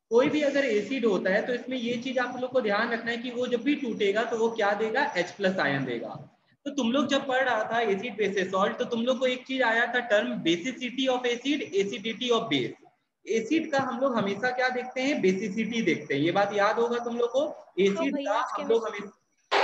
कोई भी अगर एसिड होता है तो इसमें ये चीज आप लोग को ध्यान रखना है कि वो जब भी टूटेगा तो वो क्या देगा, H+ आयन देगा। तो तुम लोग जब पढ़ रहा था एसिड बेसिस सॉल्ट, तो तुम लोग को एक चीज आया था term basicity of acid, acidity of base. Acid का हम लोग हमेशा क्या देखते हैं, बेसिसिटी देखते हैं, ये बात याद होगा तुम लोग को। हाँ एसिड भैया का आज हम लोग केमिस्ट्री। हमेशा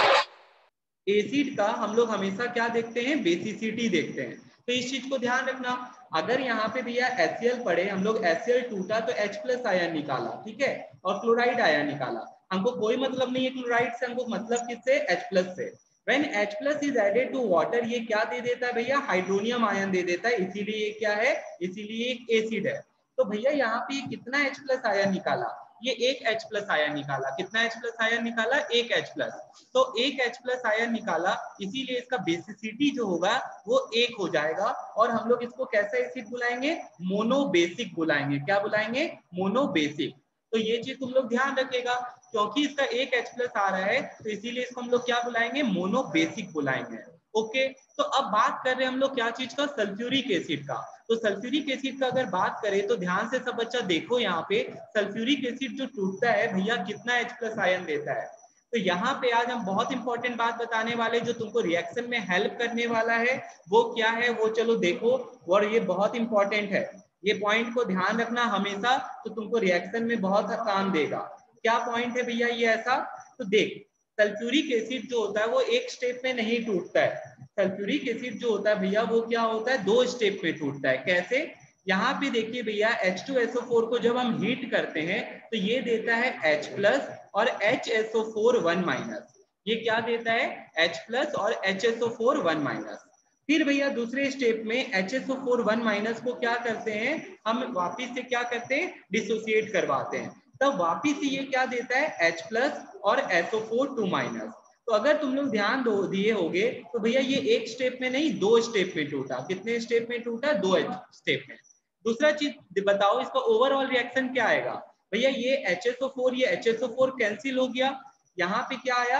एसिड का हम लोग हमेशा क्या देखते हैं, बेसिसिटी देखते हैं। तो इस चीज को ध्यान रखना। अगर यहाँ पे भैया HCl पढ़े, हम लोग HCl टूटा तो H+ आयन निकाला, ठीक है, और क्लोराइड आयन निकाला। हमको कोई मतलब नहीं है क्लोराइड से, हमको मतलब किससे, H+ से। When H+ is added to water, ये क्या दे देता है भैया, हाइड्रोनियम आयन दे देता है, इसीलिए ये क्या है, इसीलिए एक एसिड है। तो भैया यहाँ पे कितना H+ आयन निकाला, ये एक H+ आयन निकाला। कितना H+ आयन निकाला, एक H+। तो एक H+ आयन निकाला, इसीलिए इसका बेसिसिटी जो होगा वो एक हो जाएगा। और हम लोग इसको कैसा एसिड बुलाएंगे, मोनोबेसिक बुलाएंगे। क्या बुलाएंगे, मोनोबेसिक। तो ये चीज तुम लोग ध्यान रखिएगा, क्योंकि इसका एक H+ आ रहा है तो इसीलिए इसको हम लोग क्या बुलाएंगे, मोनोबेसिक बुलाएंगे। ओके, तो अब बात कर रहे हैं हम लोग क्या चीज का, सल्फ्यूरिक एसिड का। तो सल्फ्यूरिक एसिड का अगर बात करें तो ध्यान से सब बच्चा देखो, यहाँ पे सल्फ्यूरिक एसिड जो टूटता है भैया कितना H+ आयन देता है। तो यहाँ पे आज हम बहुत इंपॉर्टेंट बात बताने वाले जो तुमको रिएक्शन में हेल्प करने वाला है, वो क्या है वो चलो देखो। और ये बहुत इंपॉर्टेंट है, ये पॉइंट को ध्यान रखना हमेशा, तो तुमको रिएक्शन में बहुत काम देगा। क्या पॉइंट है भैया ये ऐसा, तो देख, सल्फ्यूरिक एसिड जो होता है वो एक स्टेप में नहीं टूटता है। सल्फ्यूरिक एसिड जो होता है भैया वो क्या होता है, दो स्टेप में टूटता है। कैसे, यहाँ पे देखिए भैया H2SO4 को जब हम हीट करते हैं तो ये देता है H+ और HSO4 1-। ये क्या देता है, H+ और HSO4 1-। फिर भैया दूसरे स्टेप में HSO4 1- को क्या करते हैं, हम वापिस से क्या करते हैं, डिसोसिएट करवाते हैं। तब वापिस से ये क्या देता है, H+ और SO4 2-। तो अगर तुम लोग ध्यान दो दिए होगे तो भैया ये एक स्टेप में नहीं, दो स्टेप में टूटा। कितने स्टेप में टूटा, दो स्टेप में। दूसरा चीज बताओ, इसका ओवरऑल रिएक्शन क्या आएगा भैया, ये HSO4 ये HSO4 कैंसिल हो गया, यहाँ पे क्या आया,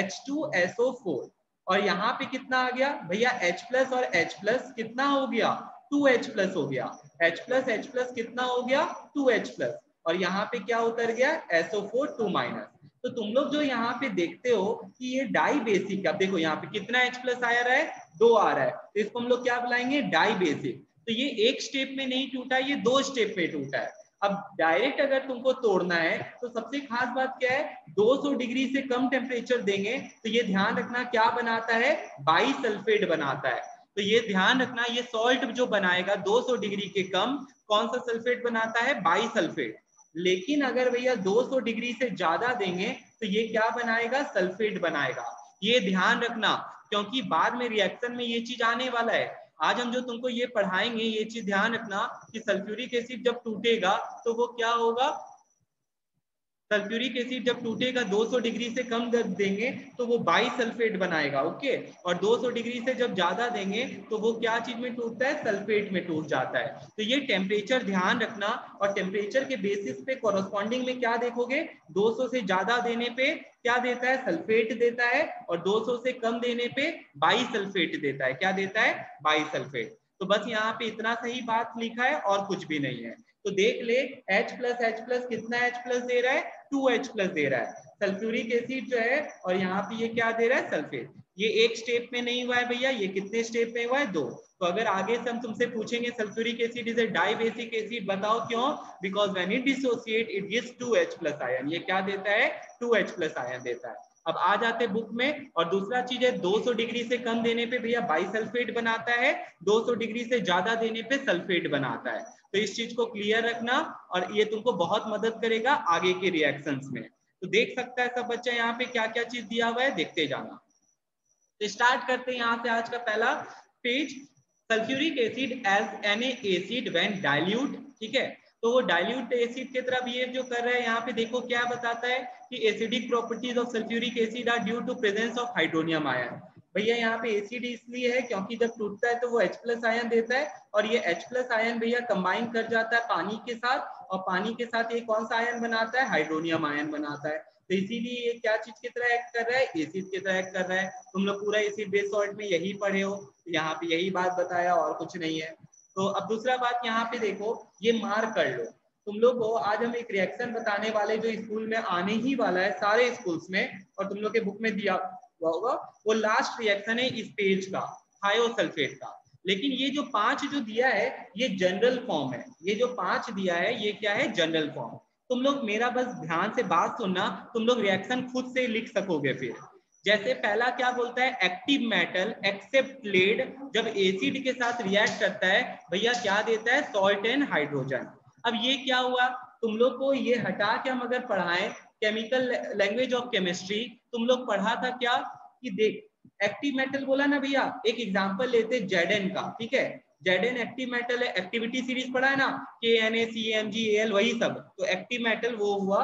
H2SO4। और यहाँ पे कितना आ गया भैया, H+ और H+ कितना हो गया, 2H+ हो गया। H+ कितना हो गया, 2H+। और यहाँ पे क्या उतर गया, SO4 2-। तो तुम लोग जो यहाँ पे देखते हो कि ये डाई बेसिक, अब देखो यहाँ पे कितना H+ आ रहा है, 2 आ रहा है, तो इसको हम लोग क्या बुलाएंगे, डाई बेसिक। तो ये एक स्टेप में नहीं टूटा, ये दो स्टेप में टूटा है। अब डायरेक्ट अगर तुमको तोड़ना है तो सबसे खास बात क्या है, 200 डिग्री से कम टेम्परेचर देंगे तो ये ध्यान रखना क्या बनाता है, बाइसल्फेट बनाता है। तो ये ध्यान रखना, ये सॉल्ट जो बनाएगा 200 डिग्री के कम, कौन सा सल्फेट बनाता है, बाइसल्फेट। लेकिन अगर भैया 200 डिग्री से ज्यादा देंगे तो ये क्या बनाएगा, सल्फेट बनाएगा। ये ध्यान रखना, क्योंकि बाद में रिएक्शन में ये चीज आने वाला है। आज हम जो तुमको ये पढ़ाएंगे ये चीज ध्यान रखना कि सल्फ्यूरिक एसिड जब टूटेगा तो वो क्या होगा, सल्फ्यूरिक एसिड जब टूटेगा 200 डिग्री से कम देंगे तो वो बाइसल्फेट बनाएगा। ओके, और 200 डिग्री से जब ज्यादा देंगे तो वो क्या चीज में टूटता है, सल्फेट में टूट जाता है। तो ये टेम्परेचर ध्यान रखना, और टेम्परेचर के बेसिस पे कॉरस्पॉन्डिंग में क्या देखोगे, 200 से ज्यादा देने पे क्या देता है, सल्फेट देता है, और 200 से कम देने पे बाइसल्फेट देता है। क्या देता है, बाइसल्फेट। तो बस यहाँ पे इतना सही बात लिखा है और कुछ भी नहीं है। तो देख ले, H+ कितना H+ दे रहा है, 2H+ दे रहा है सल्फ्यूरिक एसिड जो है, और यहाँ पे ये क्या दे रहा है, सल्फेट। ये एक स्टेप में नहीं हुआ है भैया, ये कितने स्टेप में हुआ है, दो। तो अगर आगे से हम तुमसे पूछेंगे sulphuric acid is a dibasic acid, बताओ क्यों, because when it dissociate it gives 2H+ ion. ये क्या देता है, 2H+ आयन देता है। अब आ जाते बुक में, और दूसरा चीज है 200 डिग्री से कम देने पे भैया बाइसल्फेट बनाता है, 200 डिग्री से ज्यादा देने पे सल्फेट बनाता है। तो इस चीज को क्लियर रखना, और ये तुमको बहुत मदद करेगा आगे के रिएक्शंस में। तो देख सकता है सब बच्चा यहाँ पे क्या क्या चीज दिया हुआ है, देखते जाना। तो स्टार्ट करते हैं यहाँ से आज का पहला page, sulphuric acid as an acid when dilute. ठीक है, तो वो डाइल्यूट एसिड की तरह बिहेव जो कर रहा है, यहाँ पे देखो क्या बताता है कि acidic properties of sulphuric acid are due to presence of hydronium ion. भैया यहाँ पे एसिड इसलिए है क्योंकि जब टूटता है तो वो H+ आयन देता है, और ये H+ आयन भैया कंबाइन कर जाता है पानी के साथ, और पानी के साथ ये कौन सा आयन बनाता है, हाइड्रोनियम आयन बनाता है। तो इसीलिए ये क्या चीज की तरह एक्ट कर रहा है, एसिड की तरह एक्ट कर रहा है। तुम लोग पूरा एसिड बेस सॉल्ट में यही पढ़े हो, यहाँ पे यही बात बताया और कुछ नहीं है। तो अब दूसरा बात यहाँ पे देखो, ये मार्क कर लो, तुम लोग को आज हम एक रिएक्शन बताने वाले जो स्कूल में आने ही वाला है सारे स्कूल्स में, और तुम लोग के बुक में दिया हुआ होगा, वो लास्ट रिएक्शन है इस पेज का, थायोसल्फेट का। लेकिन ये जो 5 जो दिया है ये जनरल फॉर्म है, ये जो 5 दिया है ये क्या है, जनरल फॉर्म। तुम लोग मेरा बस ध्यान से बात सुनना, तुम लोग रिएक्शन खुद से लिख सकोगे फिर। जैसे पहला क्या बोलता है, एक्टिव मेटल एक्सेप्ट लेड जब एसिड के साथ रिएक्ट करता है भैया क्या देता है, सॉल्ट एंड हाइड्रोजन। अब ये क्या हुआ, तुम लोग को ये हटा के हम अगर पढ़ाएं केमिकल लैंग्वेज ऑफ केमिस्ट्री, तुम लोग पढ़ा था क्या कि देख एक्टिव मेटल बोला ना भैया, एक एग्जांपल लेते जेडन का, ठीक है, जेडन एक्टिव मेटल है, एक्टिविटी सीरीज पढ़ा है ना, KNaCmGal वही सब, तो एक्टिव मेटल वो हुआ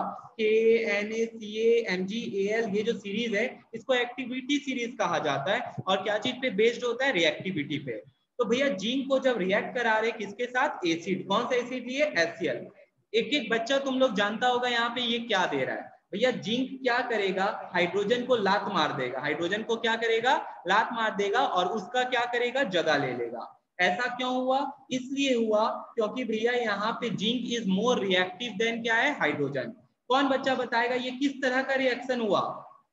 KNaCmGal, ये जो सीरीज है इसको एक्टिविटी सीरीज कहा जाता है, और क्या चीज पे बेस्ड होता है, रिएक्टिविटी पे। तो भैया जिंक को जब रिएक्ट करा रहे किसके साथ, एसिड, कौन सा एसिड लिए, HCl। एक एक बच्चा तुम लोग जानता होगा यहाँ पे ये क्या दे रहा है भैया, जिंक क्या करेगा, हाइड्रोजन को लात मार देगा, हाइड्रोजन को क्या करेगा, लात मार देगा, और उसका क्या करेगा, जगह ले लेगा। ऐसा क्यों हुआ, इसलिए हुआ क्योंकि भैया यहाँ पे zinc is more reactive than क्या है, हाइड्रोजन। कौन बच्चा बताएगा ये किस तरह का रिएक्शन हुआ,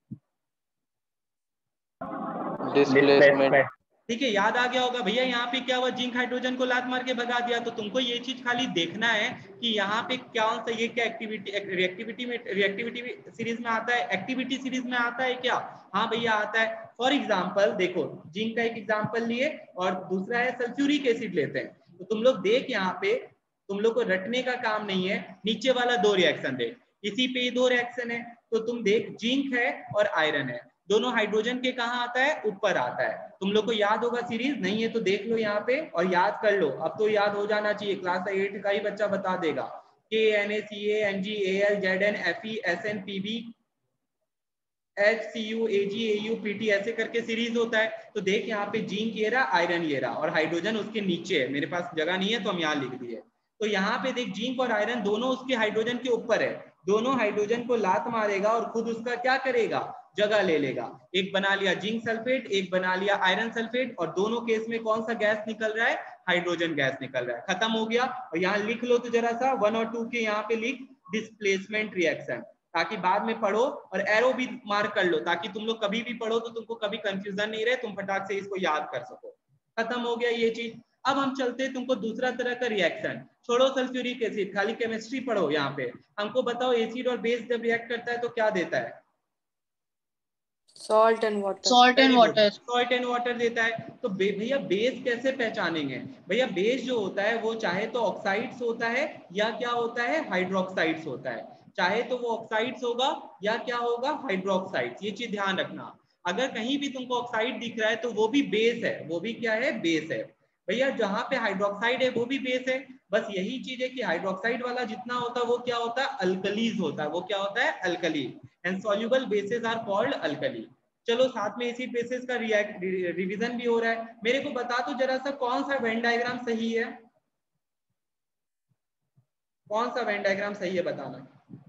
डिस्प्लेसमेंट। ठीक है, याद आ गया होगा भैया, यहाँ पे क्या हुआ, जिंक हाइड्रोजन को लात मार के भगा दिया। तो तुमको ये चीज खाली देखना है कि यहाँ पे कौन सा, ये क्या एक्टिविटी, रिएक्टिविटी सीरीज में आता है, एक्टिविटी सीरीज में आता है क्या, हाँ भैया आता है। फॉर एग्जाम्पल देखो, जिंक का एक एग्जाम्पल लिए और दूसरा है सल्फ्यूरिक एसिड लेते हैं, तो तुम लोग देख यहाँ पे, तुम लोग को रटने का काम नहीं है, नीचे वाला 2 रिएक्शन देख, इसी पे 2 रिएक्शन है, तो तुम देख जिंक है और आयरन है, दोनों हाइड्रोजन के कहाँ आता है, ऊपर आता है। तुम लोग को याद होगा, सीरीज नहीं है तो देख लो यहाँ पे और याद कर लो, अब तो याद हो जाना चाहिए, क्लास 8 का ही बच्चा बता देगा। KNaCmGal Zn Fe Sn Pb HCu Ag Au Pt ऐसे करके सीरीज होता है। तो देख यहाँ पे जिंक ये रहा, आयरन ये रहा, और हाइड्रोजन उसके नीचे है, मेरे पास जगह नहीं है तो हम यहाँ लिख दिए। तो यहाँ पे देख जिंक और आयरन दोनों उसके हाइड्रोजन के ऊपर है, दोनों हाइड्रोजन को लात मारेगा और खुद उसका क्या करेगा, जगह ले लेगा। एक बना लिया जिंक सल्फेट, एक बना लिया आयरन सल्फेट, और दोनों केस में कौन सा गैस निकल रहा है, हाइड्रोजन गैस निकल रहा है। खत्म हो गया। और यहाँ लिख लो तो जरा सा 1 और 2 के यहाँ पे लिख डिस्प्लेसमेंट रिएक्शन, ताकि बाद में पढ़ो, और एरो भी मार्क कर लो ताकि तुम लोग कभी भी पढ़ो तो तुमको कभी कंफ्यूजन नहीं रहे, तुम फटाक से इसको याद कर सको। खत्म हो गया ये चीज। अब हम चलते हैं तुमको दूसरा तरह का रिएक्शन, छोड़ो सल्फ्यूरिक एसिड, खाली केमिस्ट्री पढ़ो। यहाँ पे हमको बताओ एसिड और बेस जब रिएक्ट करता है तो क्या देता है, salt and water. Salt and water. Salt and water देता है। तो भैया बेस कैसे पहचानेंगे, भैया बेस जो होता है वो चाहे तो ऑक्साइड्स होता है या क्या होता है, हाइड्रोक्साइड्स होता है, चाहे तो वो ऑक्साइड्स होगा या क्या होगा, हाइड्रोक्साइड्स। ये चीज ध्यान रखना, अगर कहीं भी तुमको ऑक्साइड दिख रहा है तो वो भी बेस है, वो भी क्या है, बेस है। भैया जहां पे हाइड्रोक्साइड है वो भी बेस है, बस यही चीज है कि हाइड्रोक्साइड वाला जितना होता है वो क्या होता है, अल्कलीज होता है, वो क्या होता है, alkali, and soluble bases are called alkali. चलो साथ में एसिड बेसिस का रिवीजन भी हो रहा है। मेरे को बता दो जरा सा कौन सा वेन डायग्राम सही है, कौन सा वेन डायग्राम सही है बताना।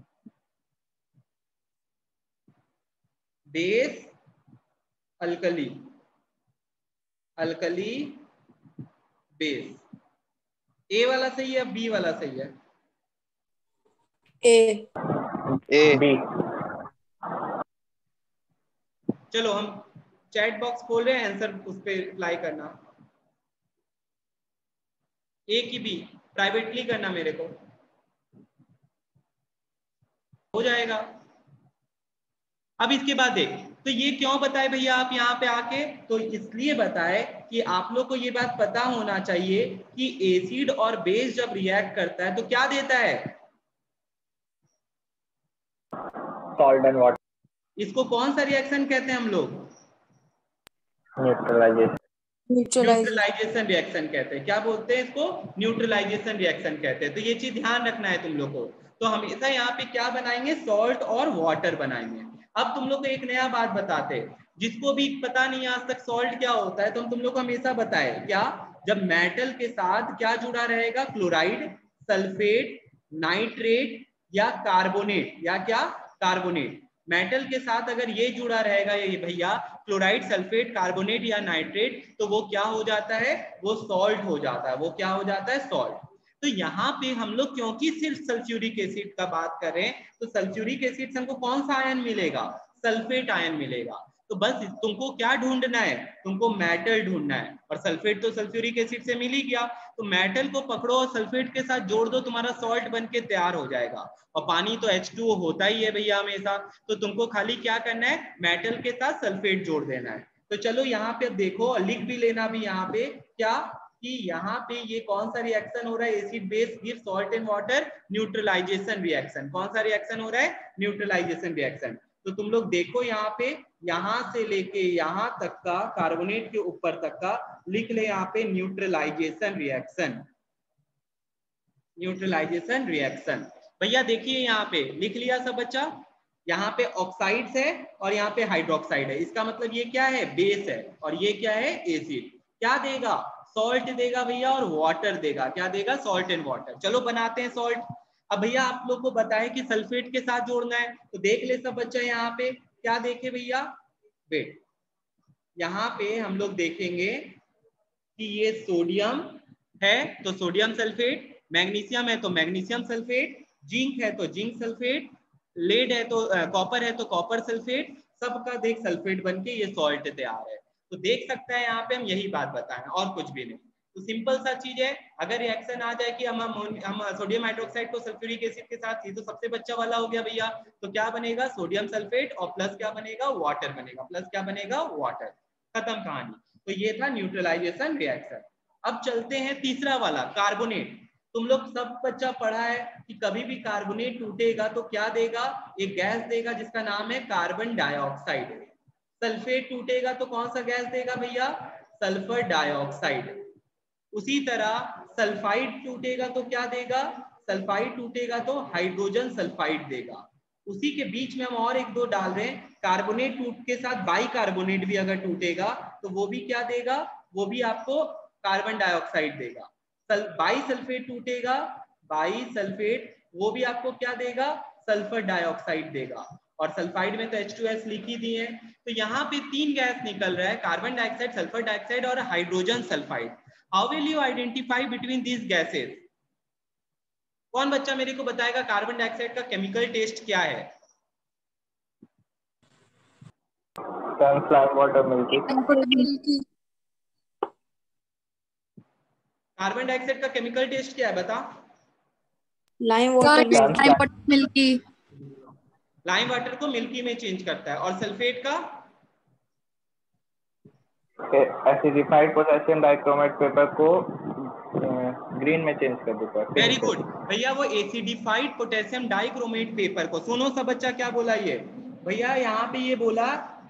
Base, alkali, alkali, base, A वाला सही है, बी वाला सही है, ए बी। चलो हम चैट बॉक्स खोल रहे हैं, आंसर उस पर रिप्लाई करना, ए की बी, प्राइवेटली करना मेरे को, हो जाएगा। अब इसके बाद देख, तो ये क्यों बताए भैया आप यहाँ पे आके, तो इसलिए बताए कि आप लोग को ये बात पता होना चाहिए कि एसिड और बेस जब रिएक्ट करता है तो क्या देता है, सॉल्ट एंड वाटर। इसको कौन सा रिएक्शन कहते हैं हम लोग, न्यूट्रलाइजेशन रिएक्शन कहते हैं। क्या बोलते हैं इसको, न्यूट्रलाइजेशन रिएक्शन कहते हैं। तो ये चीज ध्यान रखना है तुम लोग को। तो हमेशा यहाँ पे क्या बनाएंगे, सॉल्ट और वाटर बनाएंगे। अब तुम लोग को एक नया बात बताते हैं, जिसको भी पता नहीं आज तक सॉल्ट क्या होता है, तो हम तुम लोग को हमेशा बताए क्या, जब मेटल के साथ क्या जुड़ा रहेगा, क्लोराइड, सल्फेट, नाइट्रेट या कार्बोनेट, या क्या, कार्बोनेट, मेटल के साथ अगर ये जुड़ा रहेगा ये भैया, क्लोराइड, सल्फेट, कार्बोनेट या नाइट्रेट, तो वो क्या हो जाता है, वो सॉल्ट हो जाता है, वो क्या हो जाता है, सॉल्ट। तो यहाँ पे हम लोग क्योंकि सिर्फ सल्फ्यूरिक एसिड का बात कर रहे हैं, तो सल्फ्यूरिक एसिड से हमको कौन सा आयन मिलेगा, सल्फेट आयन मिलेगा। तो बस तुमको क्या ढूंढना है, तुमको मेटल ढूंढना है, और सल्फेट तो सल्फ्यूरिक एसिड से मिल ही गया, तो मेटल को पकड़ो और सल्फेट के साथ जोड़ दो, तुम्हारा सॉल्ट बन के तैयार हो जाएगा। और पानी तो H2O होता ही है भैया हमेशा, तो तुमको खाली क्या करना है, मेटल के साथ सल्फेट जोड़ देना है। तो चलो यहाँ पे देखो, लिख भी लेना भी यहाँ पे क्या, कि यहाँ पे ये कौन सा रिएक्शन हो रहा है, acid base give salt and water neutralisation reaction. कौन सा रिएक्शन हो रहा है, न्यूट्रलाइजेशन रिएक्शन। तो तुम लोग देखो यहाँ पे, यहाँ से लेके यहाँ तक का कार्बोनेट के ऊपर तक का लिख ले यहाँ पे न्यूट्रलाइजेशन रिएक्शन, न्यूट्रलाइजेशन रिएक्शन। भैया देखिए यहाँ पे लिख लिया सब बच्चा, यहाँ पे ऑक्साइड्स है और यहाँ पे हाइड्रोक्साइड है, इसका मतलब ये क्या है, बेस है, और ये क्या है, एसिड। क्या देगा, सॉल्ट देगा भैया और वाटर देगा। क्या देगा, सॉल्ट एंड वाटर। चलो बनाते हैं सॉल्ट। अब भैया आप लोग को बताएं कि सल्फेट के साथ जोड़ना है, तो देख ले सब बच्चा यहाँ पे क्या देखे भैया, वेट, यहाँ पे हम लोग देखेंगे कि ये सोडियम है तो सोडियम सल्फेट, मैग्नीशियम है तो मैग्नीशियम सल्फेट, जिंक है तो जिंक सल्फेट, लेड है तो कॉपर है तो कॉपर सल्फेट, सबका देख सल्फेट बन के ये सॉल्ट तैयार है। तो देख सकता है यहाँ पे हम यही बात बताएं और कुछ भी नहीं। तो सिंपल सा चीज है, अगर रिएक्शन आ जाए कि हम सोडियम हाइड्रोक्साइड को सल्फ्यूरिक एसिड के साथ सीधे सबसे बच्चा वाला हो गया भैया, तो क्या बनेगा, सोडियम सल्फेट और प्लस क्या बनेगा, वाटर बनेगा, प्लस क्या बनेगा, वाटर। खत्म कहानी। तो ये था न्यूट्रलाइजेशन रिएक्शन। अब चलते हैं तीसरा वाला, कार्बोनेट। तुम लोग सब बच्चा पढ़ा है कि कभी भी कार्बोनेट टूटेगा तो क्या देगा, एक गैस देगा जिसका नाम है कार्बन डाइऑक्साइड। सल्फेट टूटेगा तो कौन सा गैस देगा भैया, सल्फर डाइऑक्साइड। उसी तरह सल्फाइड टूटेगा तो क्या देगा, सल्फाइड टूटेगा तो हाइड्रोजन सल्फाइड देगा। उसी के बीच में हम और एक दो डाल रहे हैं, कार्बोनेट टूट के साथ बाई कार्बोनेट भी अगर टूटेगा तो वो भी क्या देगा, वो भी आपको कार्बन डाइऑक्साइड देगा। बाई सल्फेट टूटेगा, बाई सल्फेट, वो भी आपको क्या देगा, सल्फर डाइऑक्साइड देगा। और सल्फाइड में तो H2S लिख ही दिए। तो यहाँ पे तीन गैस निकल रहा है, कार्बन डाइऑक्साइड, सल्फर डाइऑक्साइड और hydrogen sulphide. How will you identify between these gases? कौन बच्चा मेरे को बताएगा कार्बन डाइऑक्साइड का केमिकल टेस्ट क्या है? Sunflower water milky. Carbon dioxide का केमिकल टेस्ट क्या है बता? Lime water milky. Lime water को मिल्की में चेंज करता है। और सल्फेट का एसिडिफाइड पोटेशियम डाइक्रोमेट पेपर को ग्रीन में चेंज कर देता है। वेरी गुड भैया, वो एसिडिफाइड पोटेशियम डाइक्रोमेट पेपर को, सुनो सब बच्चा क्या बोला ये भैया, यहाँ पे ये बोला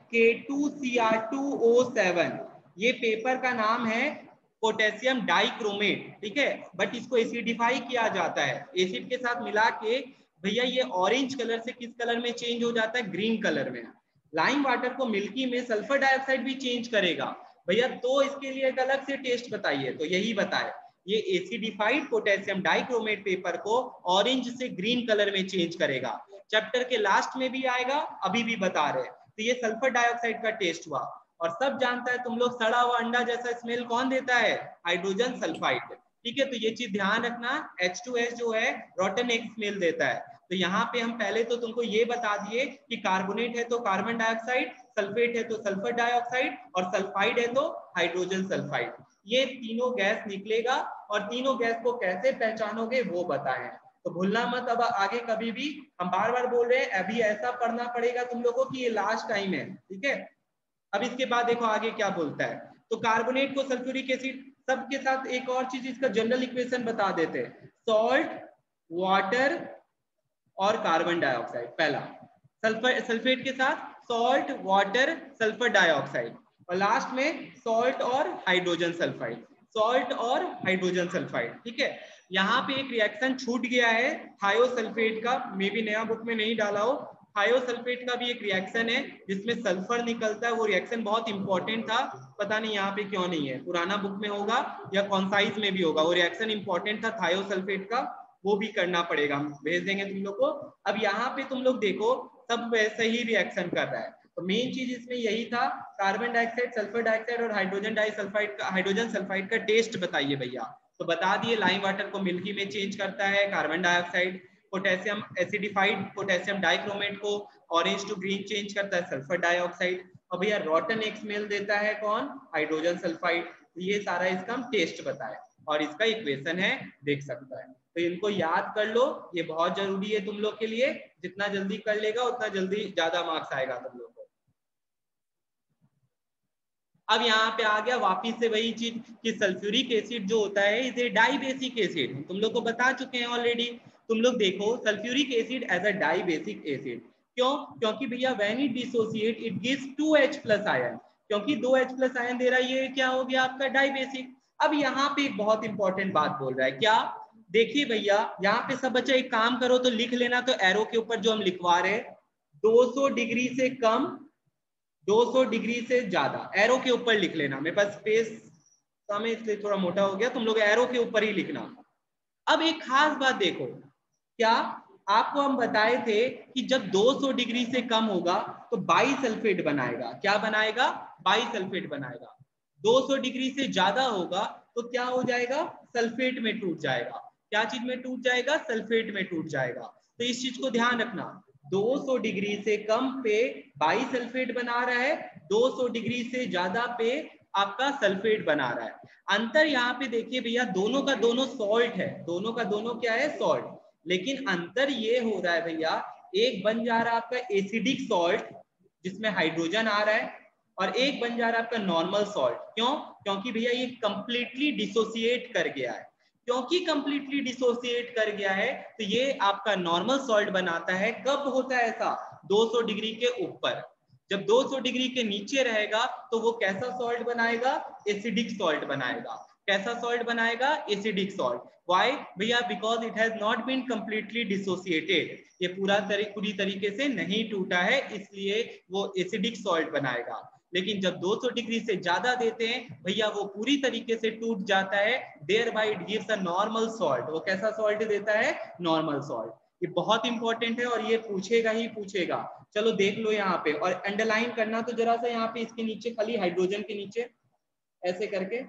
K2Cr2O7, ये पेपर का नाम है पोटेशियम डाइक्रोमेट, ठीक है, बट इसको एसिडिफाई किया जाता है एसिड के साथ मिला के। भैया ये ऑरेंज कलर से किस कलर में चेंज हो जाता है, ग्रीन कलर में। लाइम वाटर को मिल्की में सल्फर डाइऑक्साइड भी चेंज करेगा भैया, तो इसके लिए एक अलग से टेस्ट बताइए। तो यही बताए, ये एसिडिफाइड पोटेशियम डाइक्रोमेट पेपर को ऑरेंज से ग्रीन कलर में चेंज करेगा। चैप्टर के लास्ट में भी आएगा, अभी भी बता रहे। तो ये सल्फर डाइऑक्साइड का टेस्ट हुआ। और सब जानता है तुम लोग, सड़ा हुआ अंडा जैसा स्मेल कौन देता है, हाइड्रोजन सल्फाइड, ठीक है। तो ये चीज ध्यान रखना, H2S जो है रोटन एग स्मेल देता है। तो यहाँ पे हम पहले तो तुमको ये बता दिए कि कार्बोनेट है तो कार्बन डाइऑक्साइड, सल्फेट है तो सल्फर डाइऑक्साइड, और सल्फाइड है तो हाइड्रोजन सल्फाइड। ये तीनों गैस निकलेगा, और तीनों गैस को कैसे पहचानोगे वो बताएं। तो भूलना मत, अब आगे कभी भी, हम बार बार बोल रहे हैं, अभी ऐसा पढ़ना पड़ेगा तुम लोगों की ये लास्ट टाइम है, ठीक है। अब इसके बाद देखो आगे क्या बोलता है। तो कार्बोनेट को सल्फ्यूरिक एसिड, सबके साथ एक और चीज इसका जनरल इक्वेशन बता देते हैं, सॉल्ट, वाटर और कार्बन डाइऑक्साइड। पहला सल्फेट के साथ सॉल्ट, वाटर, सल्फर डाइऑक्साइड, और लास्ट में सॉल्ट और हाइड्रोजन सल्फाइड, सॉल्ट और हाइड्रोजन सल्फाइड, ठीक है। यहाँ पे एक रिएक्शन छूट गया है थायोसल्फेट का, मे बी नया बुक में नहीं डाला हो। थायोसल्फेट का भी एक रिएक्शन है जिसमें सल्फर निकलता है, वो रिएक्शन बहुत इंपॉर्टेंट था, पता नहीं यहाँ पे क्यों नहीं है, पुराना बुक में होगा या कॉन्साइज में भी होगा, वो रिएक्शन इंपॉर्टेंट था थायोसल्फेट का, वो भी करना पड़ेगा, हम भेज देंगे तुम लोग को। अब यहाँ पे तुम लोग देखो सब वैसे ही रिएक्शन कर रहा है। तो मेन चीज इसमें यही था, कार्बन डाइऑक्साइड, सल्फर डाइऑक्साइड और हाइड्रोजन डाइसल्फाइड का, हाइड्रोजन सल्फाइड का टेस्ट बताइए भैया, तो बता दिए लाइम वाटर को मिल्की में चेंज करता है carbon dioxide, potassium acidified potassium dichromate को ऑरेंज टू ग्रीन चेंज करता है सल्फर डाइऑक्साइड। और भैया रॉटन एक स्मेल देता है कौन, हाइड्रोजन सल्फाइड। ये सारा इसका हम टेस्ट बताए और इसका इक्वेशन है, देख सकता है। तो इनको याद कर लो, ये बहुत जरूरी है तुम लोग के लिए, जितना जल्दी कर लेगा उतना जल्दी ज्यादा मार्क्स आएगा तुम लोग को। अब यहाँ पे आ गया वापिस से वही चीज कि सल्फ्यूरिक एसिड जो होता है इसे डाइबेसिक एसिड, तुम लोग को बता चुके हैं ऑलरेडी। तुम लोग देखो sulphuric acid as a dibasic acid, क्यों? क्योंकि भैया when it dissociate it gives 2H+ ion, क्योंकि 2H+ आयन दे रहा है, ये क्या हो गया आपका डाइबेसिक। अब यहाँ पे एक बहुत इंपॉर्टेंट बात बोल रहा है, क्या? देखिए भैया यहाँ पे सब बच्चा एक काम करो तो लिख लेना, तो एरो के ऊपर जो हम लिखवा रहे हैं 200 डिग्री से कम 200 डिग्री से ज्यादा, एरो के ऊपर लिख लेना। मेरे पास स्पेस कम है इसलिए थोड़ा मोटा हो गया, तुम लोग एरो के ऊपर ही लिखना। अब एक खास बात देखो, क्या आपको हम बताए थे कि जब 200 डिग्री से कम होगा तो बाइसल्फेट बनाएगा, क्या बनाएगा? बाइसल्फेट बनाएगा। 200 डिग्री से ज्यादा होगा तो क्या हो जाएगा? सल्फेट में टूट जाएगा। क्या चीज में टूट जाएगा? सल्फेट में टूट जाएगा। तो इस चीज को ध्यान रखना, 200 डिग्री से कम पे बाइसल्फेट बना रहा है, 200 डिग्री से ज्यादा पे आपका सल्फेट बना रहा है। अंतर यहाँ पे देखिए भैया, दोनों का दोनों सॉल्ट है, दोनों का दोनों क्या है? सॉल्ट। लेकिन अंतर ये हो रहा है भैया, एक बन जा रहा है आपका एसिडिक सॉल्ट जिसमें हाइड्रोजन आ रहा है, और एक बन जा रहा है आपका नॉर्मल सॉल्ट। क्यों? क्योंकि भैया ये कंप्लीटली डिसोसिएट कर गया है। क्योंकि कंप्लीटली डिसोसिएट कर गया है तो ये आपका नॉर्मल सॉल्ट बनाता है। कब होता है ऐसा? 200 डिग्री के ऊपर। जब 200 डिग्री के नीचे रहेगा तो वो कैसा सॉल्ट बनाएगा? एसिडिक सॉल्ट बनाएगा। कैसा सॉल्ट बनाएगा? Acidic salt. व्हाई भैया? Because it has not been completely dissociated, ये पूरी तरीके से नहीं टूटा है, इसलिए वो एसिडिक सॉल्ट बनाएगा। लेकिन जब 200 डिग्री से ज्यादा देते हैं भैया वो पूरी तरीके से टूट जाता है, thereby it gives a normal salt. वो कैसा सॉल्ट देता है? Normal salt. ये बहुत इंपॉर्टेंट है और ये पूछेगा ही पूछेगा। चलो देख लो यहाँ पे, और अंडरलाइन करना तो जरा सा यहाँ पे इसके नीचे, खाली हाइड्रोजन के नीचे ऐसे करके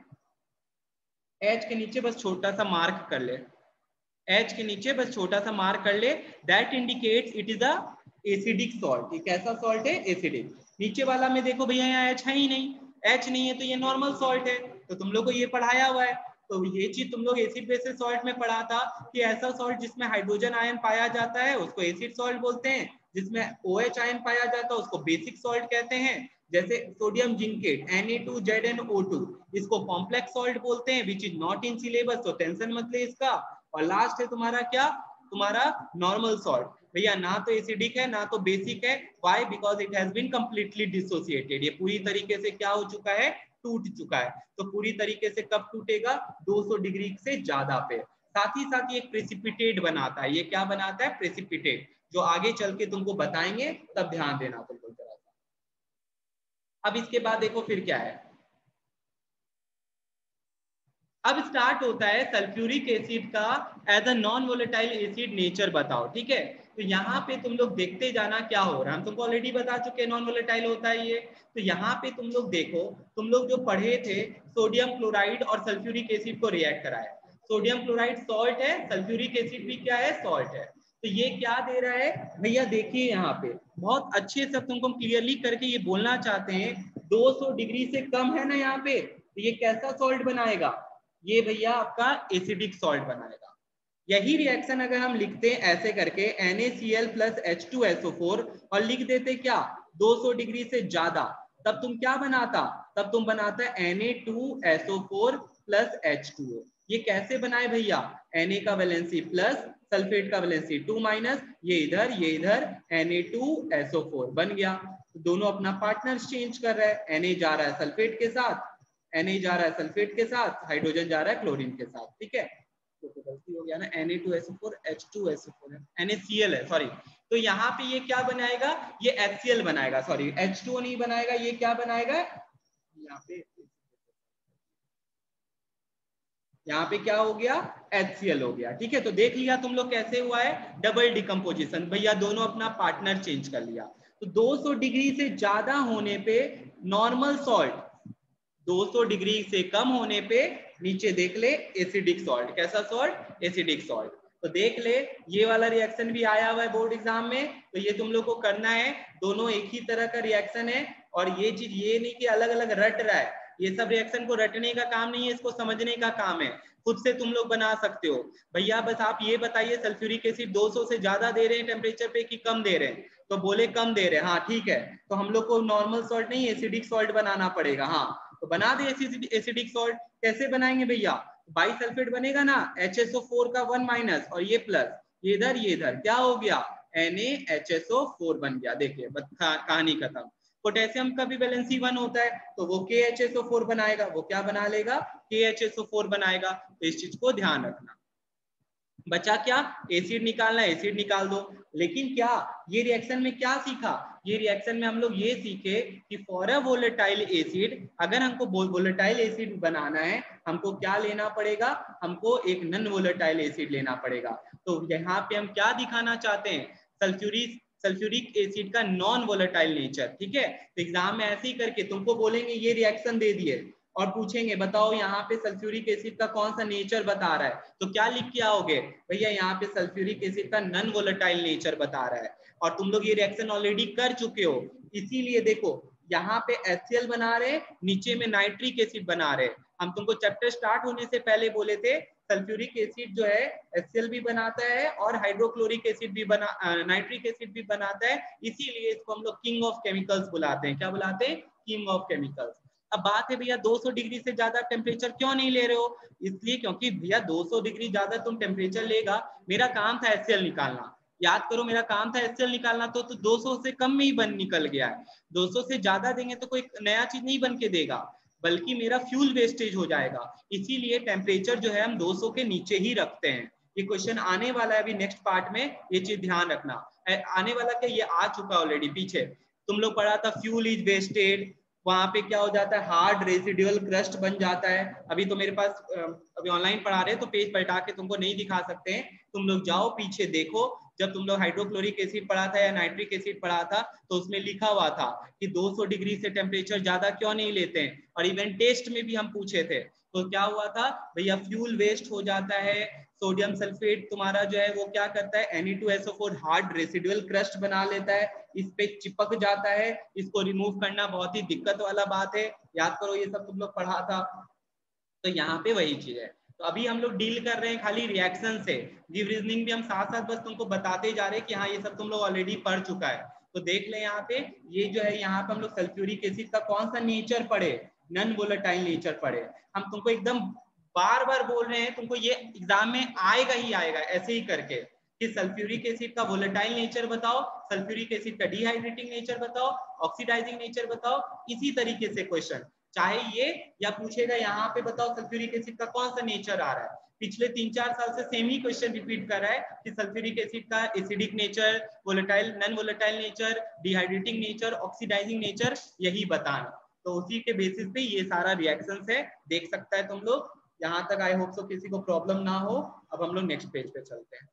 H के नीचे बस छोटा सा मार्क कर ले, H के नीचे बस छोटा सा मार्क कर ले, that indicates it is a acidic salt. ये कैसा सॉल्ट है? एसिडिक। नीचे वाला में देखो भैया यहाँ H है ही नहीं, H नहीं है तो ये नॉर्मल सॉल्ट है। तो तुम लोग को ये पढ़ाया हुआ है, तो ये चीज तुम लोग एसिड बेसिस सॉल्ट में पढ़ा था कि ऐसा सॉल्ट जिसमें हाइड्रोजन आयन पाया जाता है उसको एसिड सॉल्ट बोलते हैं, जिसमें OH आयन पाया जाता है उसको बेसिक सॉल्ट कहते हैं। जैसे सोडियम जिंकेट Na2ZnO2, इसको कॉम्प्लेक्स सॉल्ट बोलते हैं, which is not in syllabus, तो टेंशन मत ले इसका। और लास्ट है तुम्हारा क्या? तुम्हारा नॉर्मल सॉल्ट। भैया ना तो एसिडिक है ना तो बेसिक है। Why? Because it has been completely dissociated, ये पूरी तरीके से क्या हो चुका है? टूट चुका है। तो पूरी तरीके से कब टूटेगा? 200 डिग्री से ज्यादा पे। साथ ही साथ ये प्रेसिपिटेट बनाता है। ये क्या बनाता है? प्रेसिपिटेट, जो आगे चल के तुमको बताएंगे, तब ध्यान देना तुमको जरा सा। अब इसके बाद देखो फिर क्या है, अब स्टार्ट होता है सल्फ्यूरिक एसिड का as a non volatile acid nature बताओ। ठीक है, तो यहाँ पे तुम लोग देखते जाना क्या हो रहा है, हम तुमको ऑलरेडी बता चुके हैं नॉन वोलेटाइल होता है ये। तो यहाँ पे तुम लोग देखो, तुम लोग जो पढ़े थे सोडियम क्लोराइड और सल्फ्यूरिक एसिड को रिएक्ट कराए। सोडियम क्लोराइड सॉल्ट है, सल्फ्यूरिक एसिड भी क्या है? सॉल्ट है। तो ये क्या दे रहा है भैया? देखिए यहाँ पे बहुत अच्छे से तुमको क्लियरली करके ये बोलना चाहते हैं, 200 डिग्री से कम है ना यहाँ पे, तो ये कैसा सॉल्ट बनाएगा? ये भैया आपका एसिडिक सॉल्ट बनाएगा। यही रिएक्शन अगर हम लिखते हैं ऐसे करके NaCl + H2SO4 और लिख देते क्या? 200 डिग्री से ज्यादा, तब तुम क्या बनाता? तब तुम बनाता Na2SO4 + H2O। ये कैसे बनाए भैया? Na का वैलेंसी प्लस, सल्फेट का वैलेंसी 2-, ये इधर Na2SO4 बन गया। तो दोनों अपना पार्टनर चेंज कर रहा है, Na जा रहा है सल्फेट के साथ, Na जा रहा है सल्फेट के साथ, हाइड्रोजन जा रहा है क्लोरीन के साथ। ठीक है, तो गलती हो गया ना, Na2SO4 H2SO4 है, NaCl है, सॉरी। तो यहाँ पे ये क्या बनाएगा? ये HCl बनाएगा, सॉरी H2O नहीं बनाएगा, ये क्या बनाएगा? यहाँ पे क्या हो गया? HCl हो गया। ठीक है, तो देख लिया तुम लोग कैसे हुआ है? Double decomposition. भैया दोनों अपना पार्टनर चेंज कर लिया। तो 200 डिग्री से ज्यादा होने पे नॉर्मल सॉल्ट, 200 डिग्री से कम होने पे नीचे देख ले एसिडिक सॉल्ट। कैसा सॉल्ट? Acidic salt. तो देख ले ये वाला रिएक्शन भी आया हुआ है बोर्ड एग्जाम में, तो ये तुम लोग को करना है। दोनों एक ही तरह का रिएक्शन है, और ये चीज ये नहीं कि अलग अलग रट रहा है, ये सब रिएक्शन को रटने का काम नहीं है, इसको समझने का काम है। खुद से तुम लोग बना सकते हो भैया। बस आप ये बताइए सल्फ्यूरिक एसिड 200 से ज्यादा दे रहे हैं टेम्परेचर पे कि कम दे रहे हैं? तो बोले कम दे रहे हैं। हाँ ठीक है, तो हम लोग को नॉर्मल सॉल्ट नहीं एसिडिक सॉल्ट बनाना पड़ेगा। हाँ तो बना दे एसिडिक सॉल्ट। कैसे बनाएंगे भैया? बाइसल्फेट बनेगा ना, HSO4 का 1 माइनस और ये प्लस, ये इधर क्या हो गया? NaHSO4 बन गया। देखिए कहानी खत्म। पोटेशियम का भी वैलेंसी 1 होता है, तो वो KHSO4 बनाएगा। वो क्या बना लेगा? KHSO4 बनाएगा। तो इस चीज को ध्यान रखना। बचा क्या? एसिड निकालना, एसिड निकाल दो। लेकिन क्या ये रिएक्शन में क्या सीखा? ये रिएक्शन में हम लोग ये सीखे कि फॉर अ वोलेटाइल एसिड, अगर हमको वोलेटाइल एसिड बनाना है, हमको क्या लेना पड़ेगा? हमको एक नॉन वोलेटाइल एसिड लेना पड़ेगा। तो यहाँ पे हम क्या दिखाना चाहते हैं? सल्फ्यूरिक एसिड का नॉन वोलेटाइल नेचर। ठीक है, तो एग्जाम में ऐसे ही करके तुमको बोलेंगे ये रिएक्शन दे दिए और पूछेंगे बताओ यहाँ पे सल्फ्यूरिक एसिड का कौन सा नेचर बता रहा है, तो क्या लिख के आओगे? भैया यहाँ पे सल्फ्यूरिक एसिड का नॉन वोलेटाइल नेचर बता रहा है। और तुम लोग ये रिएक्शन ऑलरेडी कर चुके हो, इसीलिए देखो यहाँ पे HCl बना रहे, नीचे में नाइट्रिक एसिड बना रहे। हम तुमको चैप्टर स्टार्ट होने से पहले बोले थे सल्फ्यूरिक एसिड जो है HCl भी बनाता है और हाइड्रोक्लोरिक एसिड भी नाइट्रिक एसिड भी बनाता है, इसीलिए इसको हम लोग किंग ऑफ केमिकल्स बुलाते हैं। क्या बुलाते हैं? King of chemicals. अब बात है भैया 200 डिग्री से ज्यादा टेम्परेचर क्यों नहीं ले रहे हो? इसलिए क्योंकि भैया 200 डिग्री ज्यादा तुम टेम्परेचर लेगा, मेरा काम था HCl निकालना। याद करो मेरा काम था HCl निकालना, तो 200 से कम में ही बन निकल गया है। 200 से ज्यादा देंगे तो कोई नया चीज नहीं बन के देगा, बल्कि मेरा फ्यूल वेस्टेज हो जाएगा। इसीलिए टेम्परेचर जो है हम 200 के नीचे ही रखते हैं। ये क्वेश्चन आने वाला है अभी नेक्स्ट पार्ट में, ये चीज ध्यान रखना। आने वाला क्या, ये आ चुका ऑलरेडी पीछे तुम लोग पढ़ा था, फ्यूल इज वेस्टेड, वहां पे क्या हो जाता है? हार्ड रेसिडुअल क्रस्ट बन जाता है। अभी तो मेरे पास अभी ऑनलाइन पढ़ा रहे हैं तो पेज पलटा के तुमको नहीं दिखा सकते हैं, तुम लोग जाओ पीछे देखो। जब तुम लोग हाइड्रोक्लोरिक एसिड पढ़ा था या नाइट्रिक एसिड पढ़ा था तो उसमें लिखा हुआ था कि 200 डिग्री से टेम्परेचर ज्यादा क्यों नहीं लेते हैं, और इवन टेस्ट में भी हम पूछे थे। तो क्या हुआ था भैया? फ्यूल वेस्ट हो जाता है, सोडियम सल्फेट तुम्हारा जो है वो क्या करता है? Na2SO4 हार्ड रेसिडुअल क्रस्ट बना लेता है, इस पे चिपक जाता है, इसको रिमूव करना बहुत ही दिक्कत वाला बात है। याद करो ये सब तुम लोग पढ़ा था। तो यहाँ पे वही चीज है। तो अभी हम लोग डील कर रहे हैं खाली रिएक्शन से, गिव रीजनिंग भी हम साथ साथ बस तुमको बताते जा रहे हैं कि हाँ ये सब तुम लोग ऑलरेडी पढ़ चुका है। तो देख ले यहाँ पे, ये जो है यहाँ पे हम लोग सल्फ्यूरिक एसिड का कौन सा नेचर पढ़े? नॉन वोलेटाइल नेचर पढ़े। हम तुमको एकदम बार बार बोल रहे हैं, तुमको ये एग्जाम में आएगा ही आएगा ऐसे ही करके कि सल्फ्यूरिक एसिड का वोलेटाइल नेचर बताओ, सल्फ्यूरिक एसिड का डिहाइड्रेटिंग नेचर बताओ, ऑक्सीडाइजिंग नेचर बताओ। इसी तरीके से क्वेश्चन चाहे ये, या पूछेगा यहाँ पे बताओ सल्फ्यूरिक एसिड का कौन सा नेचर आ रहा है। पिछले 3-4 साल से सेम ही क्वेश्चन रिपीट कर रहा है कि सल्फ्यूरिक एसिड का acidic nature, volatile non volatile nature, dehydrating nature, oxidising nature, यही बताना। तो उसी के बेसिस पे ये सारा रिएक्शंस है, देख सकता है तुम लोग। यहाँ तक आई होप सो किसी को प्रॉब्लम ना हो। अब हम लोग नेक्स्ट पेज पे चलते हैं।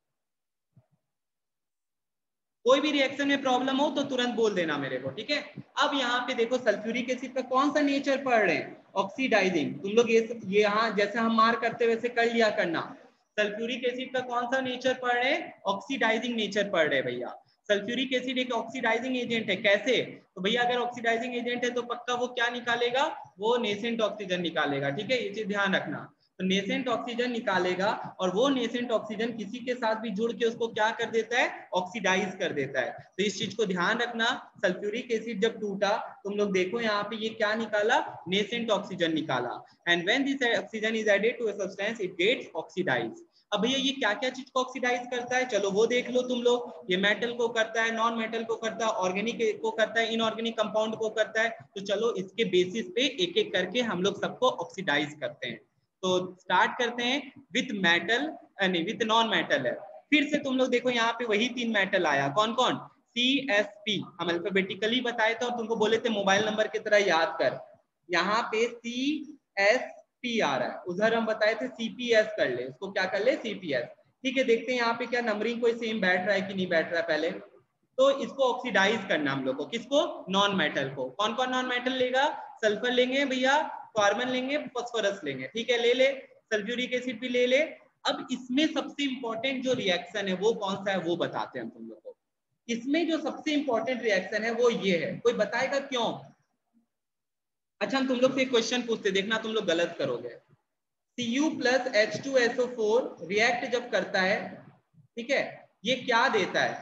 कोई भी रिएक्शन में प्रॉब्लम हो तो तुरंत बोल देना मेरे को, ठीक है। अब यहाँ पे देखो सल्फ्यूरिक एसिड का कौन सा नेचर पढ़ रहे हैं? ऑक्सीडाइजिंग। तुम लोग ये यहाँ जैसे हम मार करते वैसे कर लिया करना। सल्फ्यूरिक एसिड का कौन सा नेचर पढ़ रहे हैं? ऑक्सीडाइजिंग नेचर पढ़ रहे हैं भैया। सल्फ्यूरिक एसिड एक ऑक्सीडाइजिंग एजेंट है। कैसे? तो भैया अगर ऑक्सीडाइजिंग एजेंट है तो पक्का वो क्या निकालेगा? वो नेसेंट ऑक्सीजन निकालेगा, ठीक है, ये चीज ध्यान रखना। तो नेसेंट ऑक्सीजन निकालेगा, और वो नेसेंट ऑक्सीजन किसी के साथ भी जुड़ के उसको क्या कर देता है? ऑक्सीडाइज कर देता है। तो इस चीज को ध्यान रखना। सल्फ्यूरिक एसिड जब टूटा, तुम लोग देखो यहाँ पे ये क्या निकाला? नेसेंट ऑक्सीजन निकाला। And when this oxygen is added to a substance it gets oxidise. अब भैया ये क्या क्या चीज को ऑक्सीडाइज करता है? चलो वो देख लो तुम लोग। ये मेटल को करता है, नॉन मेटल को करता है, ऑर्गेनिक को करता है, इनऑर्गेनिक कंपाउंड को करता है। तो चलो इसके बेसिस पे एक एक करके हम लोग सबको ऑक्सीडाइज करते हैं। तो स्टार्ट करते हैं विथ मेटल, नहीं विथ नॉन मेटल है। फिर से तुम लोग देखो यहाँ पे वही 3 मेटल आया। कौन कौन? CSP। हम अल्फाबेटिकली बताए थे और तुमको बोले थे मोबाइल नंबर की तरह याद कर। यहाँ पे CSP आ रहा है, उधर हम बताए थे CPS कर ले, उसको क्या कर ले? CPS। ठीक है, देखते हैं यहाँ पे क्या नंबरिंग कोई सेम बैठ रहा है कि नहीं बैठ रहा है पहले। तो इसको ऑक्सीडाइज करना हम लोग को। किसको? नॉन मेटल को। कौन कौन नॉन मेटल लेगा? सल्फर लेंगे भैया, कार्बन लेंगे, फास्फोरस लेंगे, ठीक है, ले ले, सल्फ्यूरिक एसिड भी ले ले। अब इसमें सबसे इंपॉर्टेंट जो रिएक्शन है वो कौन सा है वो बताते हैं हम तुम लोग को। इसमें जो सबसे इंपॉर्टेंट रिएक्शन है वो ये है, कोई बताएगा क्यों? अच्छा हम तुम लोग से एक क्वेश्चन पूछते, देखना तुम लोग गलत करोगे। Cu प्लस H2SO4 रिएक्ट जब करता है, ठीक है, ये क्या देता है?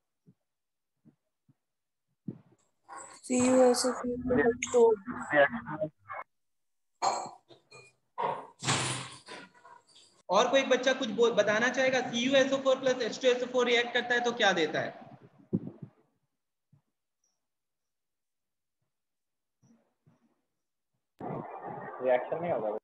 और कोई बच्चा कुछ बताना चाहेगा? CuSO4 प्लस H2SO4 रिएक्ट करता है तो क्या देता है? रिएक्शन नहीं होगा।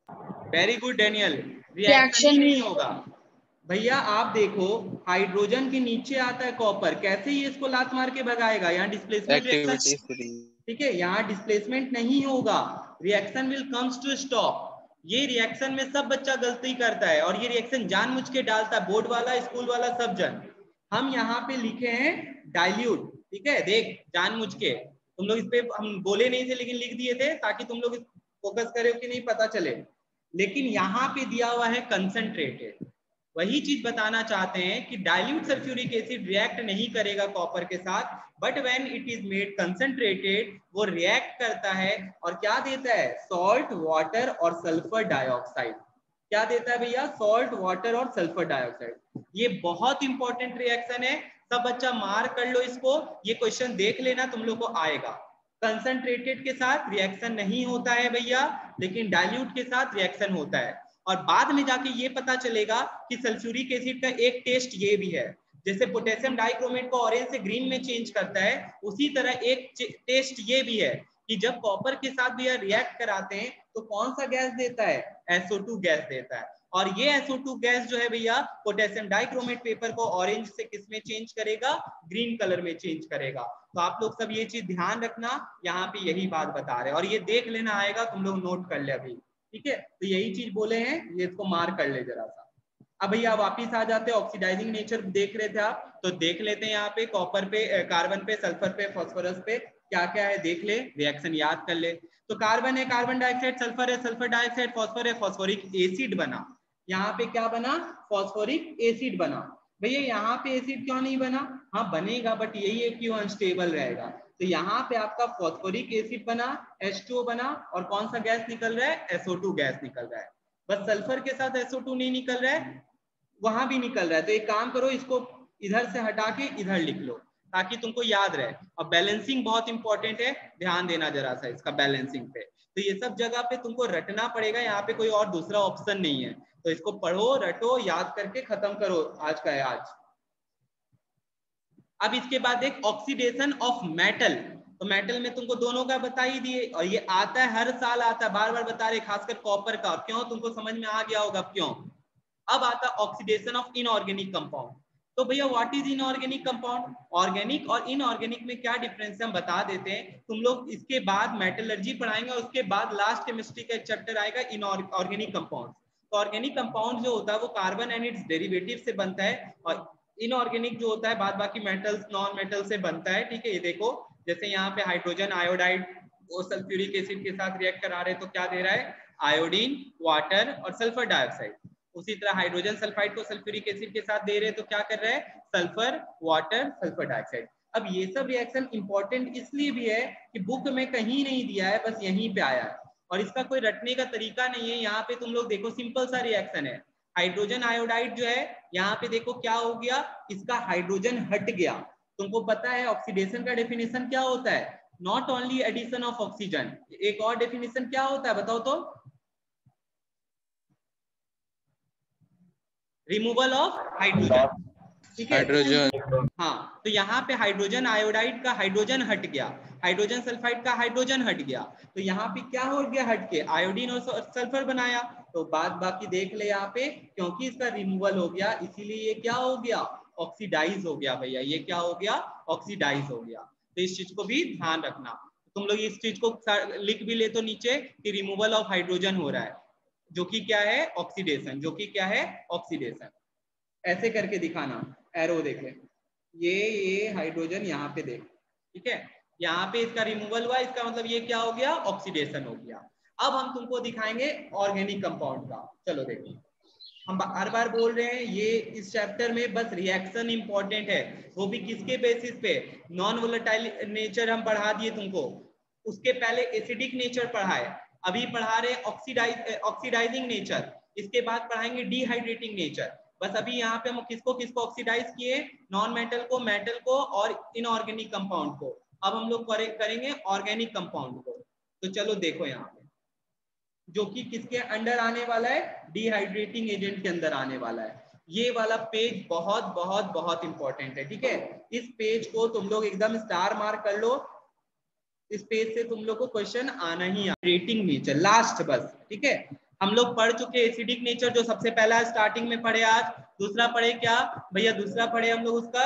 वेरी गुड डैनियल, रिएक्शन ही नहीं होगा भैया। आप देखो हाइड्रोजन के नीचे आता है कॉपर, कैसे ही इसको लात मार के भगाएगा? यहाँ डिस्प्लेसमेंट रिएक्शन, ठीक है, यहाँ डिस्प्लेसमेंट नहीं होगा, reaction will comes to stop. ये रिएक्शन में सब बच्चा गलती करता है और ये रिएक्शन जानबूझ के डालता है, बोर्ड वाला, स्कूल वाला, सब जन। हम यहाँ पे लिखे हैं डाइल्यूट, ठीक है, देख जानबूझ के, तुम लोग इस पे हम बोले नहीं थे लेकिन लिख दिए थे ताकि तुम लोग फोकस करे कि नहीं पता चले, लेकिन यहाँ पे दिया हुआ है कंसंट्रेटेड। वही चीज बताना चाहते हैं कि डाइल्यूट सल्फ्यूरिक एसिड रिएक्ट नहीं करेगा कॉपर के साथ, but when it is made concentrated वो रिएक्ट करता है और क्या देता है? सॉल्ट, वाटर और सल्फर डाइऑक्साइड। क्या देता है भैया? सॉल्ट, वाटर और सल्फर डाइऑक्साइड। ये बहुत इंपॉर्टेंट रिएक्शन है, सब बच्चा मार्क कर लो इसको, ये क्वेश्चन देख लेना तुम लोग को आएगा। कंसंट्रेटेड के साथ रिएक्शन नहीं होता है भैया, लेकिन डाइल्यूट के साथ रिएक्शन होता है। और बाद में जाके ये पता चलेगा कि सल्फ्यूरिक एसिड का एक टेस्ट ये भी है, जैसे पोटेशियम डाइक्रोमेट को ऑरेंज से ग्रीन में चेंज करता है, उसी तरह एक टेस्ट ये भी है कि जब कॉपर के साथ भी रिएक्ट कराते हैं तो कौन सा गैस देता है? SO2 गैस देता है। और ये SO2 गैस जो है भैया पोटेशियम डाइक्रोमेट पेपर को ऑरेंज से किस में चेंज करेगा? ग्रीन कलर में चेंज करेगा। तो आप लोग सब ये चीज ध्यान रखना, यहाँ पे यही बात बता रहे हैं और ये देख लेना आएगा, तुम लोग नोट कर ले अभी, ठीक है। तो यही चीज बोले हैं, ये इसको मार्क कर ले जरा सा। अब भैया वापिस आ जाते हैं, ऑक्सीडाइजिंग नेचर देख रहे थे आप, तो देख लेते हैं यहाँ पे कॉपर पे, कार्बन पे, सल्फर पे, फास्फोरस पे क्या क्या है देख ले, रिएक्शन याद कर ले। तो कार्बन है, कार्बन डाइऑक्साइड, सल्फर है, सल्फर डाइऑक्साइड, फास्फोर है, फास्फोरिक एसिड बना। यहाँ पे क्या बना? फास्फोरिक एसिड बना। भैया यहाँ पे एसिड क्यों नहीं बना? हाँ बनेगा, बट यही है कि वो अनस्टेबल रहेगा। तो यहाँ पे आपका फास्फोरिक एसिड बना, H2O बना, और कौन सा गैस निकल रहा है? SO2 गैस निकल रहा है। बस सल्फर के साथ SO2 नहीं निकल रहा है, वहां भी निकल रहा है। तो एक काम करो, इसको इधर से हटा के इधर लिख लो ताकि तुमको याद रहे। और बैलेंसिंग बहुत इंपॉर्टेंट है, ध्यान देना जरा सा इसका बैलेंसिंग पे। तो ये सब जगह पे तुमको रटना पड़ेगा, यहाँ पे कोई और दूसरा ऑप्शन नहीं है। तो इसको पढ़ो, रटो, याद करके खत्म करो आज का है आज। अब इसके बाद एक ऑक्सीडेशन ऑफ मेटल, तो मेटल में तुमको दोनों का बता ही दिए, और ये आता है हर साल आता है, बार बार बता रहे, खासकर कॉपर का। क्यों? तुमको समझ में आ गया होगा क्यों। अब आता है ऑक्सीडेशन ऑफ इनऑर्गेनिक कंपाउंड। तो भैया what is inorganic compound? Organic और इनऑर्गेनिक में क्या डिफरेंस है हम बता देते हैं। तुम लोग इसके बाद मेटलर्जी पढ़ाएंगे और उसके बाद लास्ट केमिस्ट्री का एक चैप्टर आएगा इनऑर्गेनिक कंपाउंड। तो ऑर्गेनिक कंपाउंड जो होता है वो कार्बन एंड इट्स डेरिवेटिव से बनता है, और इनऑर्गेनिक जो होता है बाद बाकी मेटल्स, नॉन मेटल से बनता है, ठीक है। ये देखो जैसे यहाँ पे हाइड्रोजन आयोडाइड वो सल्फ्यूरिक एसिड के साथ रिएक्ट करा रहे हैं, तो क्या दे रहा है? आयोडीन, वाटर और सल्फर डाइऑक्साइड। उसी तरह हाइड्रोजन सल्फाइड को सल्फ्यूरिक एसिड के साथ दे रहे हैं, तो क्या कर रहे हैं? Sulphur, water, sulphur dioxide. अब ये सब रिएक्शन इंपॉर्टेंट इसलिए भी है कि बुक में कहीं नहीं दिया है, बस यहीं पे आया है, और इसका कोई रटने का तरीका नहीं है। यहाँ पे तुम लोग देखो सिंपल सा रिएक्शन है, हाइड्रोजन आयोडाइड जो है यहाँ पे देखो क्या हो गया, इसका हाइड्रोजन हट गया। तुमको पता है ऑक्सीडेशन का डेफिनेशन क्या होता है? Not only addition of oxygen, एक और डेफिनेशन क्या होता है बताओ तो? रिमूवल ऑफ हाइड्रोजन, ठीक है। हाइड्रोजन, हाँ, तो यहाँ पे हाइड्रोजन आयोडाइड का हाइड्रोजन हट गया, हाइड्रोजन सल्फाइड का हाइड्रोजन हट गया, तो यहाँ पे क्या हो गया हट के? आयोडीन और सल्फर बनाया। तो बाद बाकी देख ले यहाँ पे, क्योंकि इसका रिमूवल हो गया इसीलिए ये क्या हो गया? ऑक्सीडाइज हो गया भैया। ये क्या हो गया? ऑक्सीडाइज हो गया। तो इस चीज को भी ध्यान रखना। तुम लोग इस चीज को लिख भी ले तो नीचे कि रिमूवल ऑफ हाइड्रोजन हो रहा है, जो कि क्या है? ऑक्सीडेशन। जो कि क्या है? ऑक्सीडेशन। ऐसे करके दिखाना, एरो देख ले, ये हाइड्रोजन यहाँ पे देख, ठीक है। यहाँ पे इसका रिमूवल हुआ, इसका मतलब ये क्या हो गया, ऑक्सीडेशन हो गया। अब हम तुमको दिखाएंगे ऑर्गेनिक कंपाउंड का। चलो देखो, हम बार बार बोल रहे हैं ये इस चैप्टर में बस रिएक्शन इंपॉर्टेंट है, वो भी किसके बेसिस पे, नॉन वोलेटाइल नेचर हम पढ़ा दिए तुमको, उसके पहले एसिडिक नेचर पढ़ाए, अभी पढ़ा रहे ऑक्सीडाइजिंग नेचर, इसके बाद पढ़ाएंगे डिहाइड्रेटिंग नेचर। बस अभी यहाँ पे हम किसको किसको ऑक्सीडाइज किए, नॉन मेटल को, मेटल को और इनऑर्गेनिक कंपाउंड को। अब हम लोग करेंगे ऑर्गेनिक कंपाउंड को। तो चलो देखो यहाँ पे, जो कि किसके अंडर आने वाला है, डिहाइड्रेटिंग एजेंट के अंदर आने वाला है। ये वाला पेज बहुत बहुत बहुत इंपॉर्टेंट है, ठीक है। इस पेज को तुम लोग एकदम स्टार मार्क कर लो, इस पेज से तुम लोग को क्वेश्चन आना ही है। रेटिंग नेचर लास्ट बस, ठीक है। हम लोग पढ़ चुके एसिडिक नेचर जो सबसे पहला स्टार्टिंग में पढ़े आज। दूसरा पढ़े क्या भैया, दूसरा पढ़े हम लोग उसका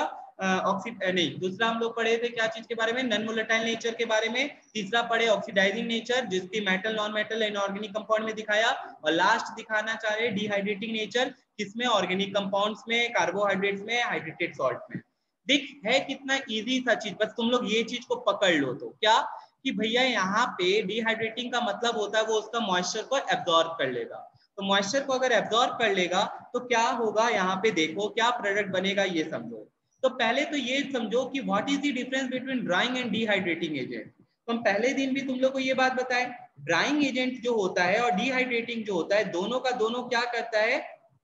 नहीं, दूसरा हम लोग पढ़े थे क्या चीज के बारे में, नॉन वोलेटाइल नेचर के बारे में। तीसरा पढ़े ऑक्सीडाइजिंग नेचर, जिसकी metal, non metal, inorganic compound में दिखाया। और लास्ट दिखाना चाह रहे डिहाइड्रेटिंग नेचर, किसमें, ऑर्गेनिक कंपाउंड्स में, कार्बोहाइड्रेट्स में, हाइड्रेटेड सॉल्ट में। दिख है कितना इजी सा चीज, बस तुम लोग ये चीज को पकड़ लो। तो क्या कि भैया यहाँ पे डिहाइड्रेटिंग का मतलब होता है वो उसका मॉइस्चर को एब्जॉर्ब कर लेगा। तो मॉइस्चर को अगर एब्जॉर्ब कर लेगा तो क्या होगा, यहाँ पे देखो क्या प्रोडक्ट बनेगा ये समझो। तो पहले तो ये समझो कि what is the difference between drying and dehydrating agent. तो हम पहले दिन भी तुम लोग को ये बात बताएं, ड्राइंग एजेंट जो होता है और डिहाइड्रेटिंग जो होता है, दोनों का दोनों क्या करता है,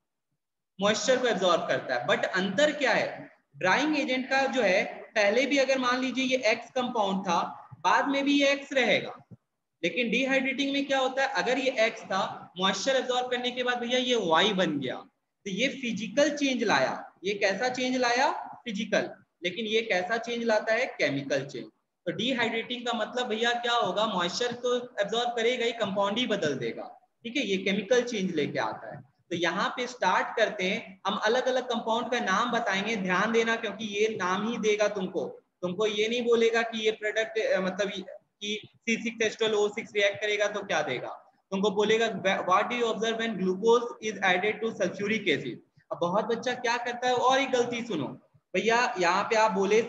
मॉइस्चर को एब्जॉर्ब करता है। बट अंतर क्या है, ड्राइंग एजेंट का जो है, पहले भी अगर मान लीजिए ये एक्स कंपाउंड था, बाद में भी ये एक्स रहेगा। लेकिन डिहाइड्रेटिंग में क्या होता है, अगर ये एक्स था, मॉइस्चर एब्जॉर्ब करने के बाद भैया ये वाई बन गया। तो ये फिजिकल चेंज लाया। ये कैसा चेंज लाया, फिजिकल। लेकिन ये कैसा चेंज लाता है, केमिकल चेंज। तो डिहाइड्रेटिंग का मतलब भैया क्या होगा, मॉइस्चर तो एब्जॉर्ब करेगा ही, कंपाउंड ही बदल देगा, ठीक है। ये केमिकल चेंज लेके आता है। तो यहाँ पे स्टार्ट करते हैं, हम अलग अलग कंपाउंड का नाम बताएंगे, ध्यान देना, क्योंकि ये नाम ही देगा तुमको ये नहीं बोलेगा कि ये प्रोडक्ट मतलब कि C6H12O6 रिएक्ट करेगा तो क्या देगा, तुमको बोलेगा what do you observe when glucose is added to sulphuric acid. अब बहुत बच्चा क्या करता है, और एक गलती सुनो भैया, यहाँ पे आप बोले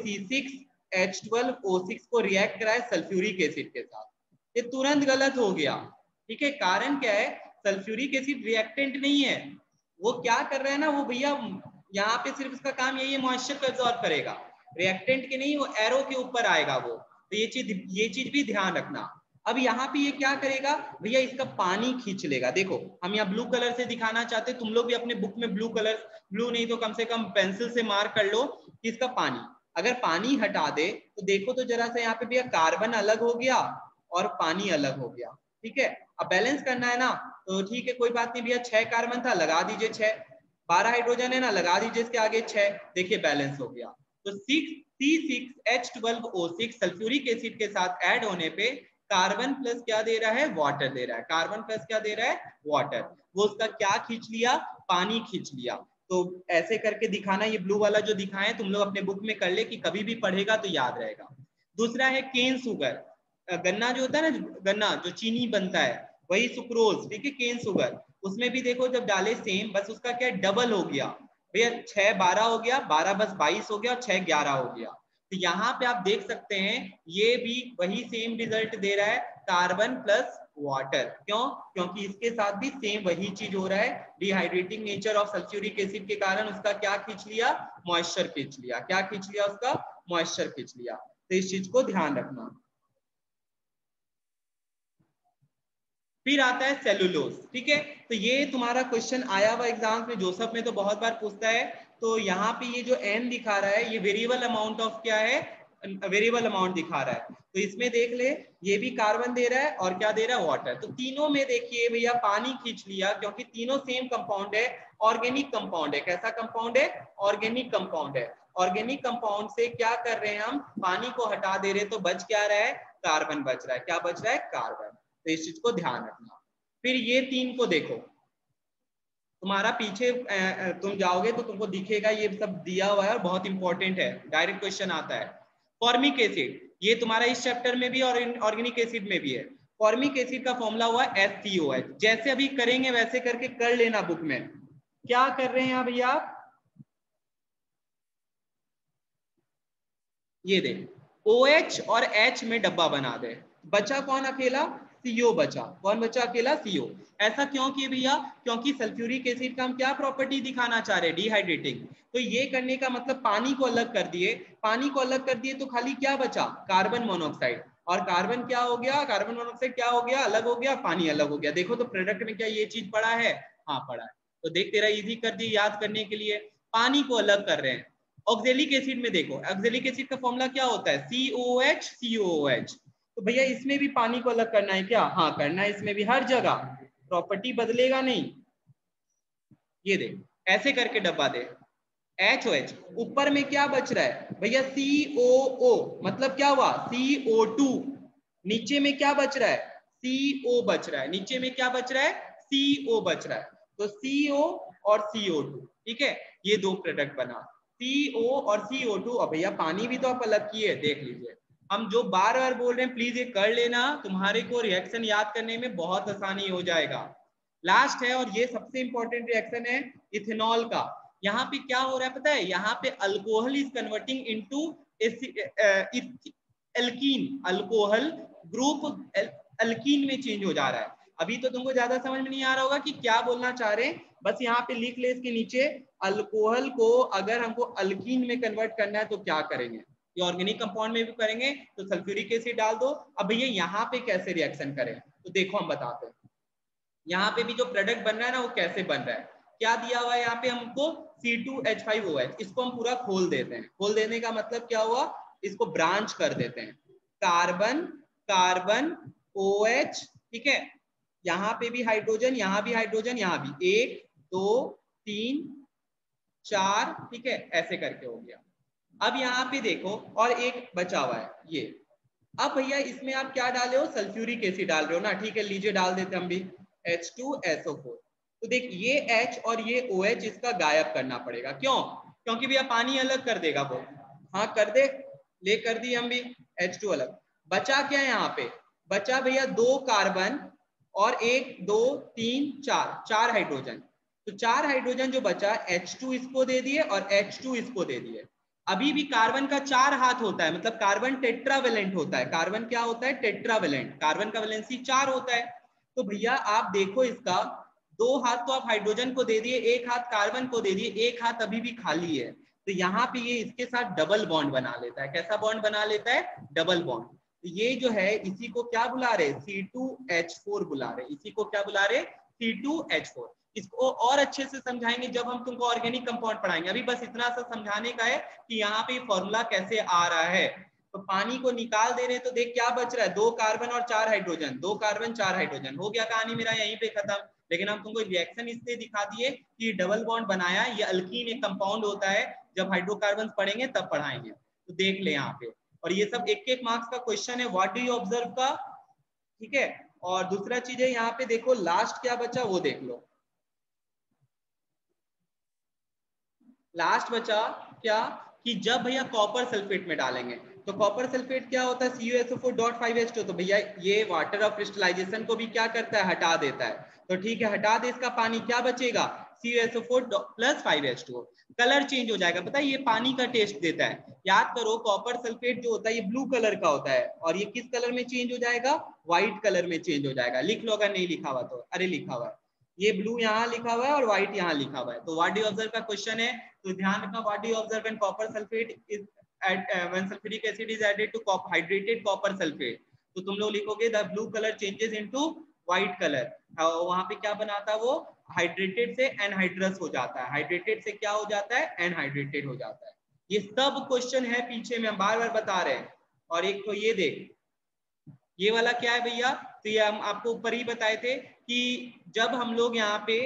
C6H12O6 को रिएक्ट कराए सल्फ्यूरिक एसिड के साथ, ये तुरंत गलत हो गया, ठीक है। कारण क्या है, सल्फ्यूरिक एसिड रिएक्टेंट नहीं है, वो क्या कर रहा है ना, वो भैया यहाँ पे सिर्फ इसका काम यही है, मॉइस्चर को एब्जॉर्ब करेगा, रिएक्टेंट के नहीं, वो एरो के ऊपर आएगा वो। तो ये चीज भी ध्यान रखना। अब यहाँ पे ये क्या करेगा भैया, इसका पानी खींच लेगा। देखो हम यहाँ ब्लू कलर से दिखाना चाहते हैं, तुम लोग भी अपने बुक में ब्लू कलर, ब्लू नहीं तो कम से कम पेंसिल से मार्क कर लो कि इसका पानी, अगर पानी हटा दे तो देखो तो जरा सा यहाँ पे भैया कार्बन अलग हो गया और पानी अलग हो गया, ठीक है। अब बैलेंस करना है ना, तो ठीक है कोई बात नहीं भैया, 6 कार्बन था लगा दीजिए 6, 12 हाइड्रोजन है ना, लगा दीजिए इसके आगे 6, देखिए बैलेंस हो गया। तो C6H12O6 सल्फ्यूरिक एसिड के साथ ऐड होने पे कार्बन प्लस क्या दे रहा है, वाटर दे रहा है। कार्बन प्लस क्या दे रहा है, वाटर। वो उसका क्या खींच लिया, पानी खींच लिया। तो ऐसे करके दिखाना, ये ब्लू वाला जो दिखाएं तुम लोग अपने बुक में कर ले कि कभी भी पढ़ेगा तो याद रहेगा। दूसरा है केन सुगर, गन्ना जो होता है ना, गन्ना जो चीनी बनता है वही सुक्रोज, ठीक है, केन सुगर। उसमें भी देखो जब डाले सेम, बस उसका क्या डबल हो गया भैया, 6 12 हो गया, 12 बस 22 हो गया और 6 11 हो गया। तो यहाँ पे आप देख सकते हैं ये भी वही सेम रिजल्ट दे रहा है, कार्बन प्लस वाटर। क्यों, क्योंकि इसके साथ भी सेम वही चीज हो रहा है, dehydrating nature of sulphuric acid के कारण उसका क्या खींच लिया, मॉइस्चर खींच लिया। क्या खींच लिया, उसका मॉइस्चर खींच लिया। तो इस चीज को ध्यान रखना। फिर आता है सेलुलोज, ठीक है। तो ये तुम्हारा क्वेश्चन आया हुआ एग्जाम में, जोसेफ में तो बहुत बार पूछता है। तो यहाँ पे ये जो n दिखा रहा है, ये वेरिएबल अमाउंट ऑफ क्या है, वेरिएबल अमाउंट दिखा रहा है। तो इसमें देख ले, ये भी कार्बन दे रहा है और क्या दे रहा है, वाटर। तो तीनों में देखिए भैया पानी खींच लिया, क्योंकि तीनों सेम कंपाउंड है, ऑर्गेनिक कंपाउंड है। कैसा कंपाउंड है, ऑर्गेनिक कंपाउंड है। ऑर्गेनिक कंपाउंड से क्या कर रहे हैं हम, पानी को हटा दे रहे, तो बच क्या रहा है, कार्बन बच रहा है। क्या बच रहा है, कार्बन। तो इस चीज को ध्यान रखना। फिर ये तीन को देखो, तुम्हारा पीछे तुम जाओगे तो तुमको दिखेगा ये सब दिया हुआ है और बहुत इंपॉर्टेंट है, डायरेक्ट क्वेश्चन आता है। फॉर्मिक एसिड, ये तुम्हारा इस चैप्टर में भी और ऑर्गेनिक एसिड में भी है। फॉर्मिक एसिड का फॉर्मूला हुआ HCOH। जैसे अभी करेंगे वैसे करके कर लेना बुक में। क्या कर रहे हैं यहाँ भैया, ये देख, OH और H में डब्बा बना दे, बचा कौन अकेला, CO बचा, कौन बचा अकेला, CO। ऐसा क्यों किए भैया, क्योंकि सल्फ्यूरिक एसिड का हम क्या प्रॉपर्टी दिखाना चाह रहे हैं, डिहाइड्रेटिंग। तो ये करने का मतलब पानी को अलग कर दिए, पानी को अलग कर दिए तो खाली क्या बचा, कार्बन मोनोऑक्साइड, और कार्बन क्या हो गया, कार्बन मोनोऑक्साइड क्या हो गया, अलग हो गया, पानी अलग हो गया। देखो तो प्रोडक्ट में क्या ये चीज पड़ा है, हाँ पड़ा है। तो देख तेरा इजी कर दिए याद करने के लिए, पानी को अलग कर रहे हैं। ऑक्जेलिक एसिड में देखो, ऑक्जेलिक एसिड का फॉर्मूला क्या होता है, COOH COOH। तो भैया इसमें भी पानी को अलग करना है क्या, हाँ करना है, इसमें भी हर जगह प्रॉपर्टी बदलेगा नहीं। ये देख ऐसे करके डब्बा दे, HOH, ऊपर में क्या बच रहा है भैया, COO, मतलब क्या हुआ, CO2, नीचे में क्या बच रहा है, CO बच रहा है, नीचे में क्या बच रहा है, CO बच रहा है। तो CO और CO2, ठीक है, ये दो प्रोडक्ट बना, CO और CO2। और भैया पानी भी तो आप अलग किए, देख लीजिए। हम जो बार बार बोल रहे हैं प्लीज ये कर लेना, तुम्हारे को रिएक्शन याद करने में बहुत आसानी हो जाएगा। लास्ट है, और ये सबसे इंपॉर्टेंट रिएक्शन है इथेनॉल का। यहाँ पे क्या हो रहा है पता है, यहाँ पे alcohol is converting into alkene, alcohol group alkene में चेंज हो जा रहा है। अभी तो तुमको ज्यादा समझ में नहीं आ रहा होगा कि क्या बोलना चाह रहे हैं, बस यहाँ पे लिख ले इसके नीचे, अल्कोहल को अगर हमको अल्कीन में कन्वर्ट करना है तो क्या करेंगे, ये ऑर्गेनिक कंपाउंड में भी करेंगे तो सल्फ्यूरिक एसिड डाल दो। अब भैया यहाँ पे कैसे रिएक्शन करें, तो देखो हम बताते हैं। यहाँ पे भी जो प्रोडक्ट बन रहा है ना वो कैसे बन रहा है, क्या दिया हुआ है यहाँ पे हमको, C2H5OH, इसको हम पूरा खोल देते हैं। खोल देने का मतलब क्या हुआ, इसको ब्रांच कर देते हैं, कार्बन कार्बन OH, ठीक है, यहाँ पे भी हाइड्रोजन, यहाँ भी हाइड्रोजन, यहाँ भी 1 2 3 4, ठीक है, ऐसे करके हो गया। अब यहाँ पे देखो और एक बचा हुआ है ये। अब भैया इसमें आप क्या डाले हो, सल्फ्यूरिक एसिड डाल रहे हो ना, ठीक है, लीजिए डाल देते हम भी, H2SO4। तो देख ये H और ये OH इसका गायब करना पड़ेगा, क्यों, क्योंकि भैया पानी अलग कर देगा वो, हाँ कर दे, ले कर दी हम भी, H2 अलग। बचा क्या यहाँ पे, बचा भैया 2 कार्बन और 1 2 3 4, 4 हाइड्रोजन। तो 4 हाइड्रोजन जो बचा, H2 इसको दे दिए और H2 इसको दे दिए। अभी भी कार्बन का 4 हाथ होता है, मतलब कार्बन टेट्रावेलेंट होता है, कार्बन क्या होता है, टेट्रावेलेंट, कार्बन का वैलेंसी 4 होता है। तो भैया आप देखो इसका 2 हाथ तो आप हाइड्रोजन को दे दिए, 1 हाथ कार्बन को दे दिए, 1 हाथ अभी भी खाली है। तो यहाँ पे ये इसके साथ डबल बॉन्ड बना लेता है, कैसा बॉन्ड बना लेता है, डबल बॉन्ड। तो ये जो है इसी को क्या बुला रहे, C2H4 बुला रहे, इसी को क्या बुला रहे, C2H4। इसको और अच्छे से समझाएंगे जब हम तुमको ऑर्गेनिक कंपाउंड पढ़ाएंगे, अभी बस इतना सा समझाने का है कि यहाँ पे फॉर्मूला कैसे आ रहा है। तो पानी को निकाल दे रहे हैं तो देख क्या बच रहा है, 2 कार्बन और 4 हाइड्रोजन, 2 कार्बन 4 हाइड्रोजन, हो गया कहानी मेरा यहीं पे खत्म। लेकिन हम तुमको रिएक्शन इससे दिखा दिए कि डबल बॉन्ड बनाया, ये अल्कीन एक कंपाउंड होता है, जब हाइड्रोकार्बन पढ़ेंगे तब पढ़ाएंगे। तो देख ले यहाँ पे, और ये सब 1-1 मार्क्स का क्वेश्चन है, व्हाट डू यू ऑब्जर्व का, ठीक है। और दूसरा चीज है यहाँ पे देखो लास्ट क्या बचा वो देख लो, लास्ट बचा क्या, कि जब भैया कॉपर सल्फेट में डालेंगे, तो कॉपर सल्फेट क्या होता है, CuSO4.5H2, तो भैया ये वाटर ऑफ क्रिस्टलाइजेशन को भी क्या करता है, हटा देता है। तो ठीक है, हटा दे इसका पानी, क्या बचेगा, CuSO4+5H2O। कलर चेंज हो जाएगा, पता है ये पानी का टेस्ट देता है। याद करो कॉपर सल्फेट जो होता है ये ब्लू कलर का होता है, और ये किस कलर में चेंज हो जाएगा, व्हाइट कलर में चेंज हो जाएगा। लिख लो अगर नहीं लिखा हुआ तो, अरे लिखा हुआ है, ये ब्लू यहाँ लिखा हुआ है और व्हाइट यहाँ लिखा हुआ है। तो व्हाट डू यू ऑब्जर्व का क्वेश्चन है, तो ध्यान रखना, what do you observe when copper sulphate is when sulfuric acid is added to hydrated copper sulfate, तो तुम लोग लिखोगे the blue colour changes into white colour. वहां पे क्या बनाता है वो, हाइड्रेटेड से एनहाइड्रस हो जाता है, हाइड्रेटेड से क्या हो जाता है, एनहाइड्रेटेड हो जाता है। ये सब क्वेश्चन है पीछे में, हम बार बार बता रहे हैं। और एक तो ये देख, ये वाला क्या है भैया, तो ये हम आपको ऊपर ही बताए थे कि जब हम लोग यहाँ पे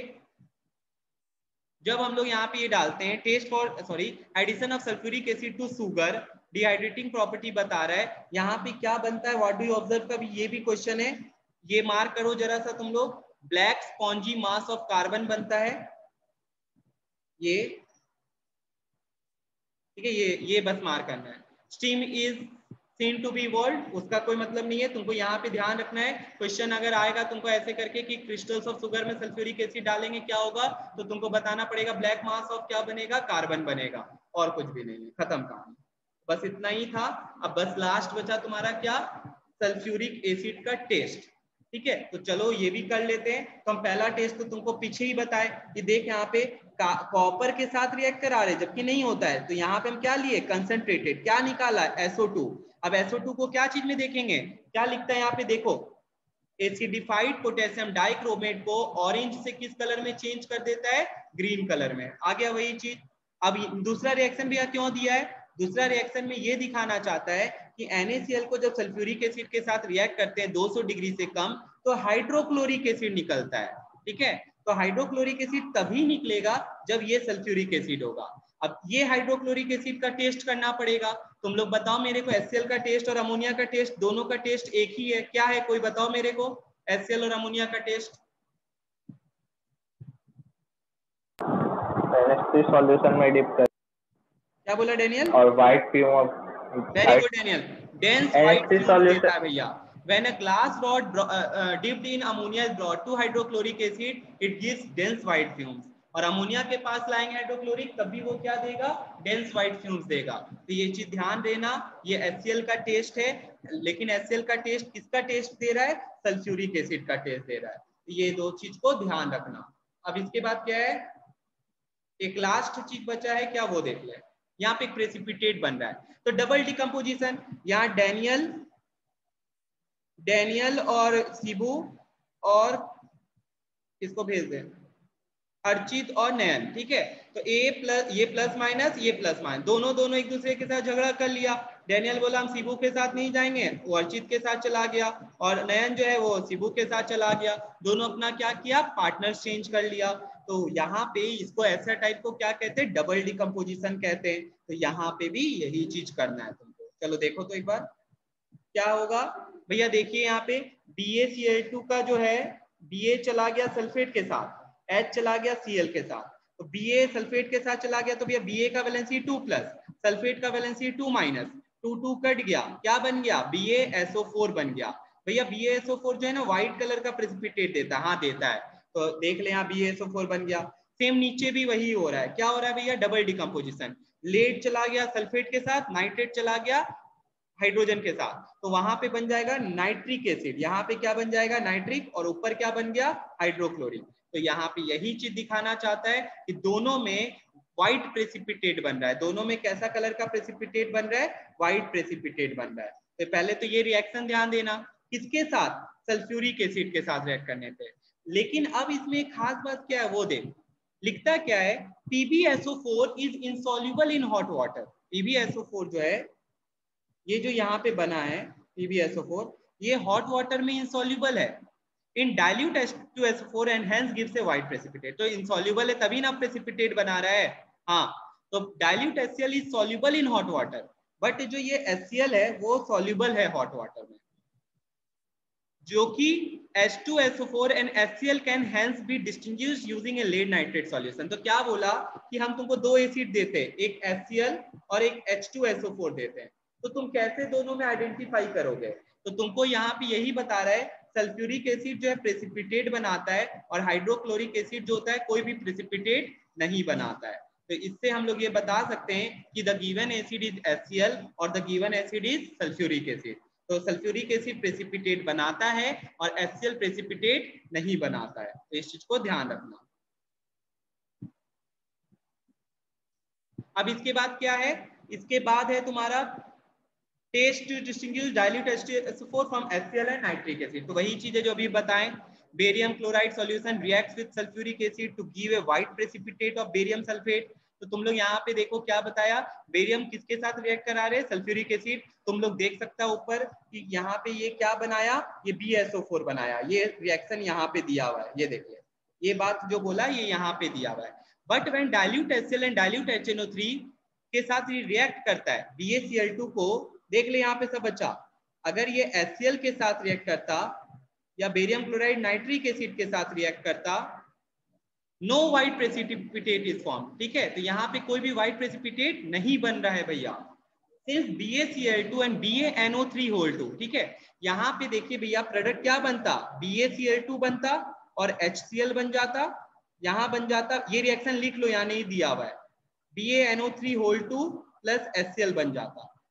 ये डालते हैं, test for sorry addition of sulphuric acid to sugar, dehydrating property बता रहा है, यहाँ पे क्या बनता है, व्हाट डू यू ऑब्जर्व का भी ये भी क्वेश्चन है। ये मार्क करो जरा सा तुम लोग, black spongy mass of carbon बनता है ये, ठीक है, ये बस मार्क करना है। Steam is seen to be evolved, उसका कोई मतलब नहीं है, तुमको यहाँ पे ध्यान रखना है। क्वेश्चन अगर आएगा तुमको ऐसे करके कि क्रिस्टल्स ऑफ शुगर में सल्फ्यूरिक एसिड डालेंगे क्या होगा, तो तुमको बताना पड़ेगा ब्लैक मास ऑफ क्या बनेगा, कार्बन बनेगा, और कुछ भी नहीं है, खत्म कहानी। बस इतना ही था। अब बस लास्ट बचा तुम्हारा क्या, सल्फ्यूरिक एसिड का टेस्ट। ठीक है, तो चलो ये भी कर लेते हैं। तो हम पहला टेस्ट तो तुमको पीछे ही बताए कि देख यहाँ पे कॉपर के साथ रिएक्ट करा रहे, जबकि नहीं होता है। तो यहाँ पे हम क्या लिए, कंसंट्रेटेड, क्या निकाला, SO2। अब SO2 को क्या चीज में देखेंगे, क्या लिखता है यहाँ पे देखो, एसिडिफाइड पोटेशियम डाइक्रोमेट को ऑरेंज से किस कलर में चेंज कर देता है, ग्रीन कलर में। आ गया वही चीज। अब दूसरा रिएक्शन भी क्यों दिया है, दूसरा रिएक्शन में ये दिखाना चाहता है कि NaCl को जब सल्फ्यूरिक एसिड के साथ रिएक्ट करते हैं 200 डिग्री से कम, तो हाइड्रोक्लोरिक एसिड निकलता है। ठीक है, तो हाइड्रोक्लोरिक एसिड तभी निकलेगा जब ये सल्फ्यूरिक एसिड होगा। अब ये हाइड्रोक्लोरिक एसिड का टेस्ट करना पड़ेगा। तुम लोग बताओ मेरे को, HCl का टेस्ट और अमोनिया का टेस्ट, दोनों का टेस्ट एक ही है, क्या है, कोई बताओ मेरे को HCl और अमोनिया का टेस्ट। सॉल्यूशन में डिप कर, क्या बोला डेनियल, और white fumes, very good Daniel, dense white fumes solution देता है भैया। When a glass rod dipped in ammonia is brought to hydrochloric acid, it gives dense white fumes। और अमोनिया के पास लाएंगे हाइड्रोक्लोरिक, तब भी वो क्या देगा, डेंस व्हाइट फ्यूम्स देगा। तो ये चीज ध्यान देना, ये HCl का टेस्ट है, लेकिन HCl का टेस्ट किसका टेस्ट दे रहा है, सल्फ्यूरिक एसिड का टेस्ट दे रहा है। तो ये दो चीज को ध्यान रखना। अब इसके बाद क्या है, एक लास्ट चीज बचा है, क्या वो देख ले। यहाँ पे एक प्रेसिपिटेट बन रहा है, तो डबल डिकम्पोजिशन, यहाँ डेनियल और शिबू और किसको भेज दें, अर्चित और नयन। ठीक है, तो ये प्लस माइनस, ये प्लस माइनस, दोनों एक दूसरे के साथ झगड़ा कर लिया। डेनियल बोला हम शिबू के साथ नहीं जाएंगे, वो अर्चित के साथ चला गया, और नयन जो है वो शिबू के साथ चला गया। दोनों अपना क्या किया, पार्टनर्स चेंज कर लिया। तो यहाँ पे इसको ऐसा टाइप को क्या कहते हैं, डबल डिकम्पोजिशन कहते हैं। तो यहाँ पे भी यही चीज करना है तुमको। चलो देखो तो एक बार क्या होगा भैया, देखिए यहाँ पे BaCl2 का जो है, Ba चला गया सल्फेट के साथ, H चला गया Cl के साथ, तो Ba सल्फेट के साथ चला गया, तो भैया Ba का वैलेंसी 2 प्लस, सल्फेट का वैलेंसी 2 माइनस, 2 कट गया, क्या बन गया, BaSO4 बन गया। भैया BaSO4 जो है ना व्हाइट कलर का प्रेसिपिटेट देता है, हाँ देता है, तो देख ले यहाँ BaSO4 बन गया। सेम नीचे भी वही हो रहा है, क्या हो रहा है भैया, डबल डिकम्पोजिशन, लेड चला गया सल्फेट के साथ, नाइट्रेट चला गया हाइड्रोजन के साथ, तो वहां पे बन जाएगा नाइट्रिक एसिड, यहाँ पे क्या बन जाएगा, नाइट्रिक, और ऊपर क्या बन गया, हाइड्रोक्लोरिक। तो यहाँ पे यही चीज दिखाना चाहता है कि दोनों में व्हाइट प्रेसिपिटेट बन रहा है, दोनों में कैसा कलर का प्रेसिपिटेट बन रहा है, व्हाइट प्रेसिपिटेट बन रहा है। तो पहले तो ये रिएक्शन ध्यान देना, किसके साथ, सल्फ्यूरिक एसिड के साथ रिएक्ट करने पे। लेकिन अब इसमें एक खास बात क्या है वो देख, लिखता क्या है, PbSO4 is insoluble in hot water. PbSO4 जो है, ये जो यहाँ पे बना है PbSO4, ये हॉट वाटर में इंसॉल्युबल है, in dilute H2SO4 and hence gives a white precipitate. तो इंसॉल्युबल है तभी ना प्रेसिपिटेट बना रहा है, हाँ। तो dilute HCl is soluble in hot water, but जो ये HCl है वो सॉल्युबल है हॉट वाटर में, जो कि H2SO4 and HCl can hence be distinguished using a lead nitrate solution. तो क्या बोला कि हम तुमको दो एसिड देते हैं, एक HCl और एक H2SO4 देते हैं, तो तुम कैसे दोनों में आइडेंटिफाई करोगे। तो तुमको यहाँ पे यही बता रहा है, सल्फ्यूरिक एसिड जो है प्रेसिपिटेट बनाता है, और हाइड्रोक्लोरिक एसिड जो होता है कोई भी प्रेसिपिटेट नहीं बनाता है। तो इससे हम लोग ये बता सकते हैं कि the given acid is HCl और the given acid is sulphuric acid. तो सल्फ्यूरिक एसिड प्रेसिपिटेट बनाता है और HCl प्रेसिपिटेट नहीं बनाता है, तो इस चीज को ध्यान रखना। अब इसके बाद क्या है, इसके बाद है तुम्हारा test to distinguish dilute H2SO4 from HCl and nitric acid. तो वही चीज है जो अभी बताएं, barium chloride solution reacts with sulphuric acid to give a white precipitate of barium sulphate. तो तुम लोग यहाँ पे देखो क्या बताया, बेरियम किसके साथ रिएक्ट करा रहे हैं, सल्फ्यूरिक एसिड। तुम लोग देख सकता है ऊपर कि यहाँ पे ये क्या बनाया, ये BSO4 बनाया, ये रिएक्शन यहाँ पे दिया हुआ है, ये देखिए, ये बात जो बोला ये यहाँ पे दिया हुआ है। But when dilute HCl and dilute HNO3 के साथ रिएक्ट करता है, BaCl2 को देख ले यहाँ पे सब बच्चा, अगर ये HCl के साथ रिएक्ट करता या बेरियम क्लोराइड नाइट्रिक एसिड के साथ रिएक्ट करता, no white precipitate is form. ठीक है, तो यहाँ पे कोई भी व्हाइट प्रेसिपिटेट नहीं बन रहा है भैया, सिर्फ BaCl2 एंड BaNO3(2). ठीक है, यहाँ पे देखिए भैया प्रोडक्ट क्या बनता, BaCl2 बनता और HCl बन जाता, यहाँ बन जाता, ये रिएक्शन लिख लो, यहाँ नहीं दिया हुआ है, BaNO3(2) प्लस HCl बन जाता।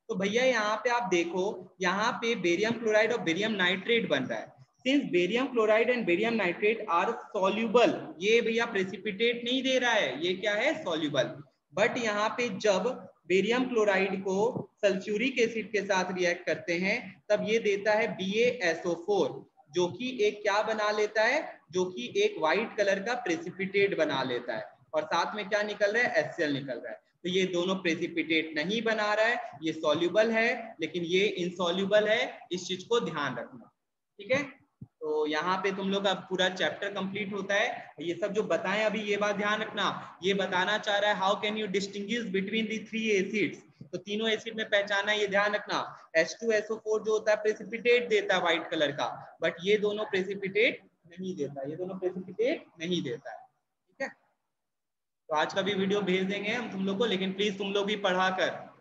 तो भैया यहाँ पे आप देखो, यहाँ पे बेरियम क्लोराइड और बेरियम नाइट्रेट बन रहा है। Since barium chloride and barium nitrate are soluble, ये भैया प्रेसिपिटेट नहीं दे रहा है, ये क्या है, सॉल्युबल। बट यहाँ पे जब बेरियम क्लोराइड को सल्फ्यूरिक एसिड के साथ रिएक्ट करते हैं तब ये देता है BaSO4, जो कि एक क्या बना लेता है, जो कि एक व्हाइट कलर का प्रेसिपिटेट बना लेता है, और साथ में क्या निकल रहा है, HCl निकल रहा है। तो ये दोनों प्रेसिपिटेट नहीं बना रहा है, ये सॉल्युबल है लेकिन ये इनसॉल्युबल है, इस चीज को ध्यान रखना, ठीक है। तो यहाँ पे तुम लोग का पूरा चैप्टर कंप्लीट होता है। ये सब जो बताएं अभी, ये बात ध्यान रखना, ये बताना चाह रहा है how can you distinguish between the 3 acids. तो तीनों एसिड में पहचाना, ये ध्यान रखना। H2SO4 जो होता है प्रेसिपिटेट देता है व्हाइट कलर का, बट ये दोनों प्रेसिपिटेट नहीं देता, ये दोनों प्रेसिपिटेट नहीं देता है, ठीक है। तो आज का भी वीडियो भेज देंगे हम तुम लोग को, लेकिन प्लीज तुम लोग भी पढ़ा कर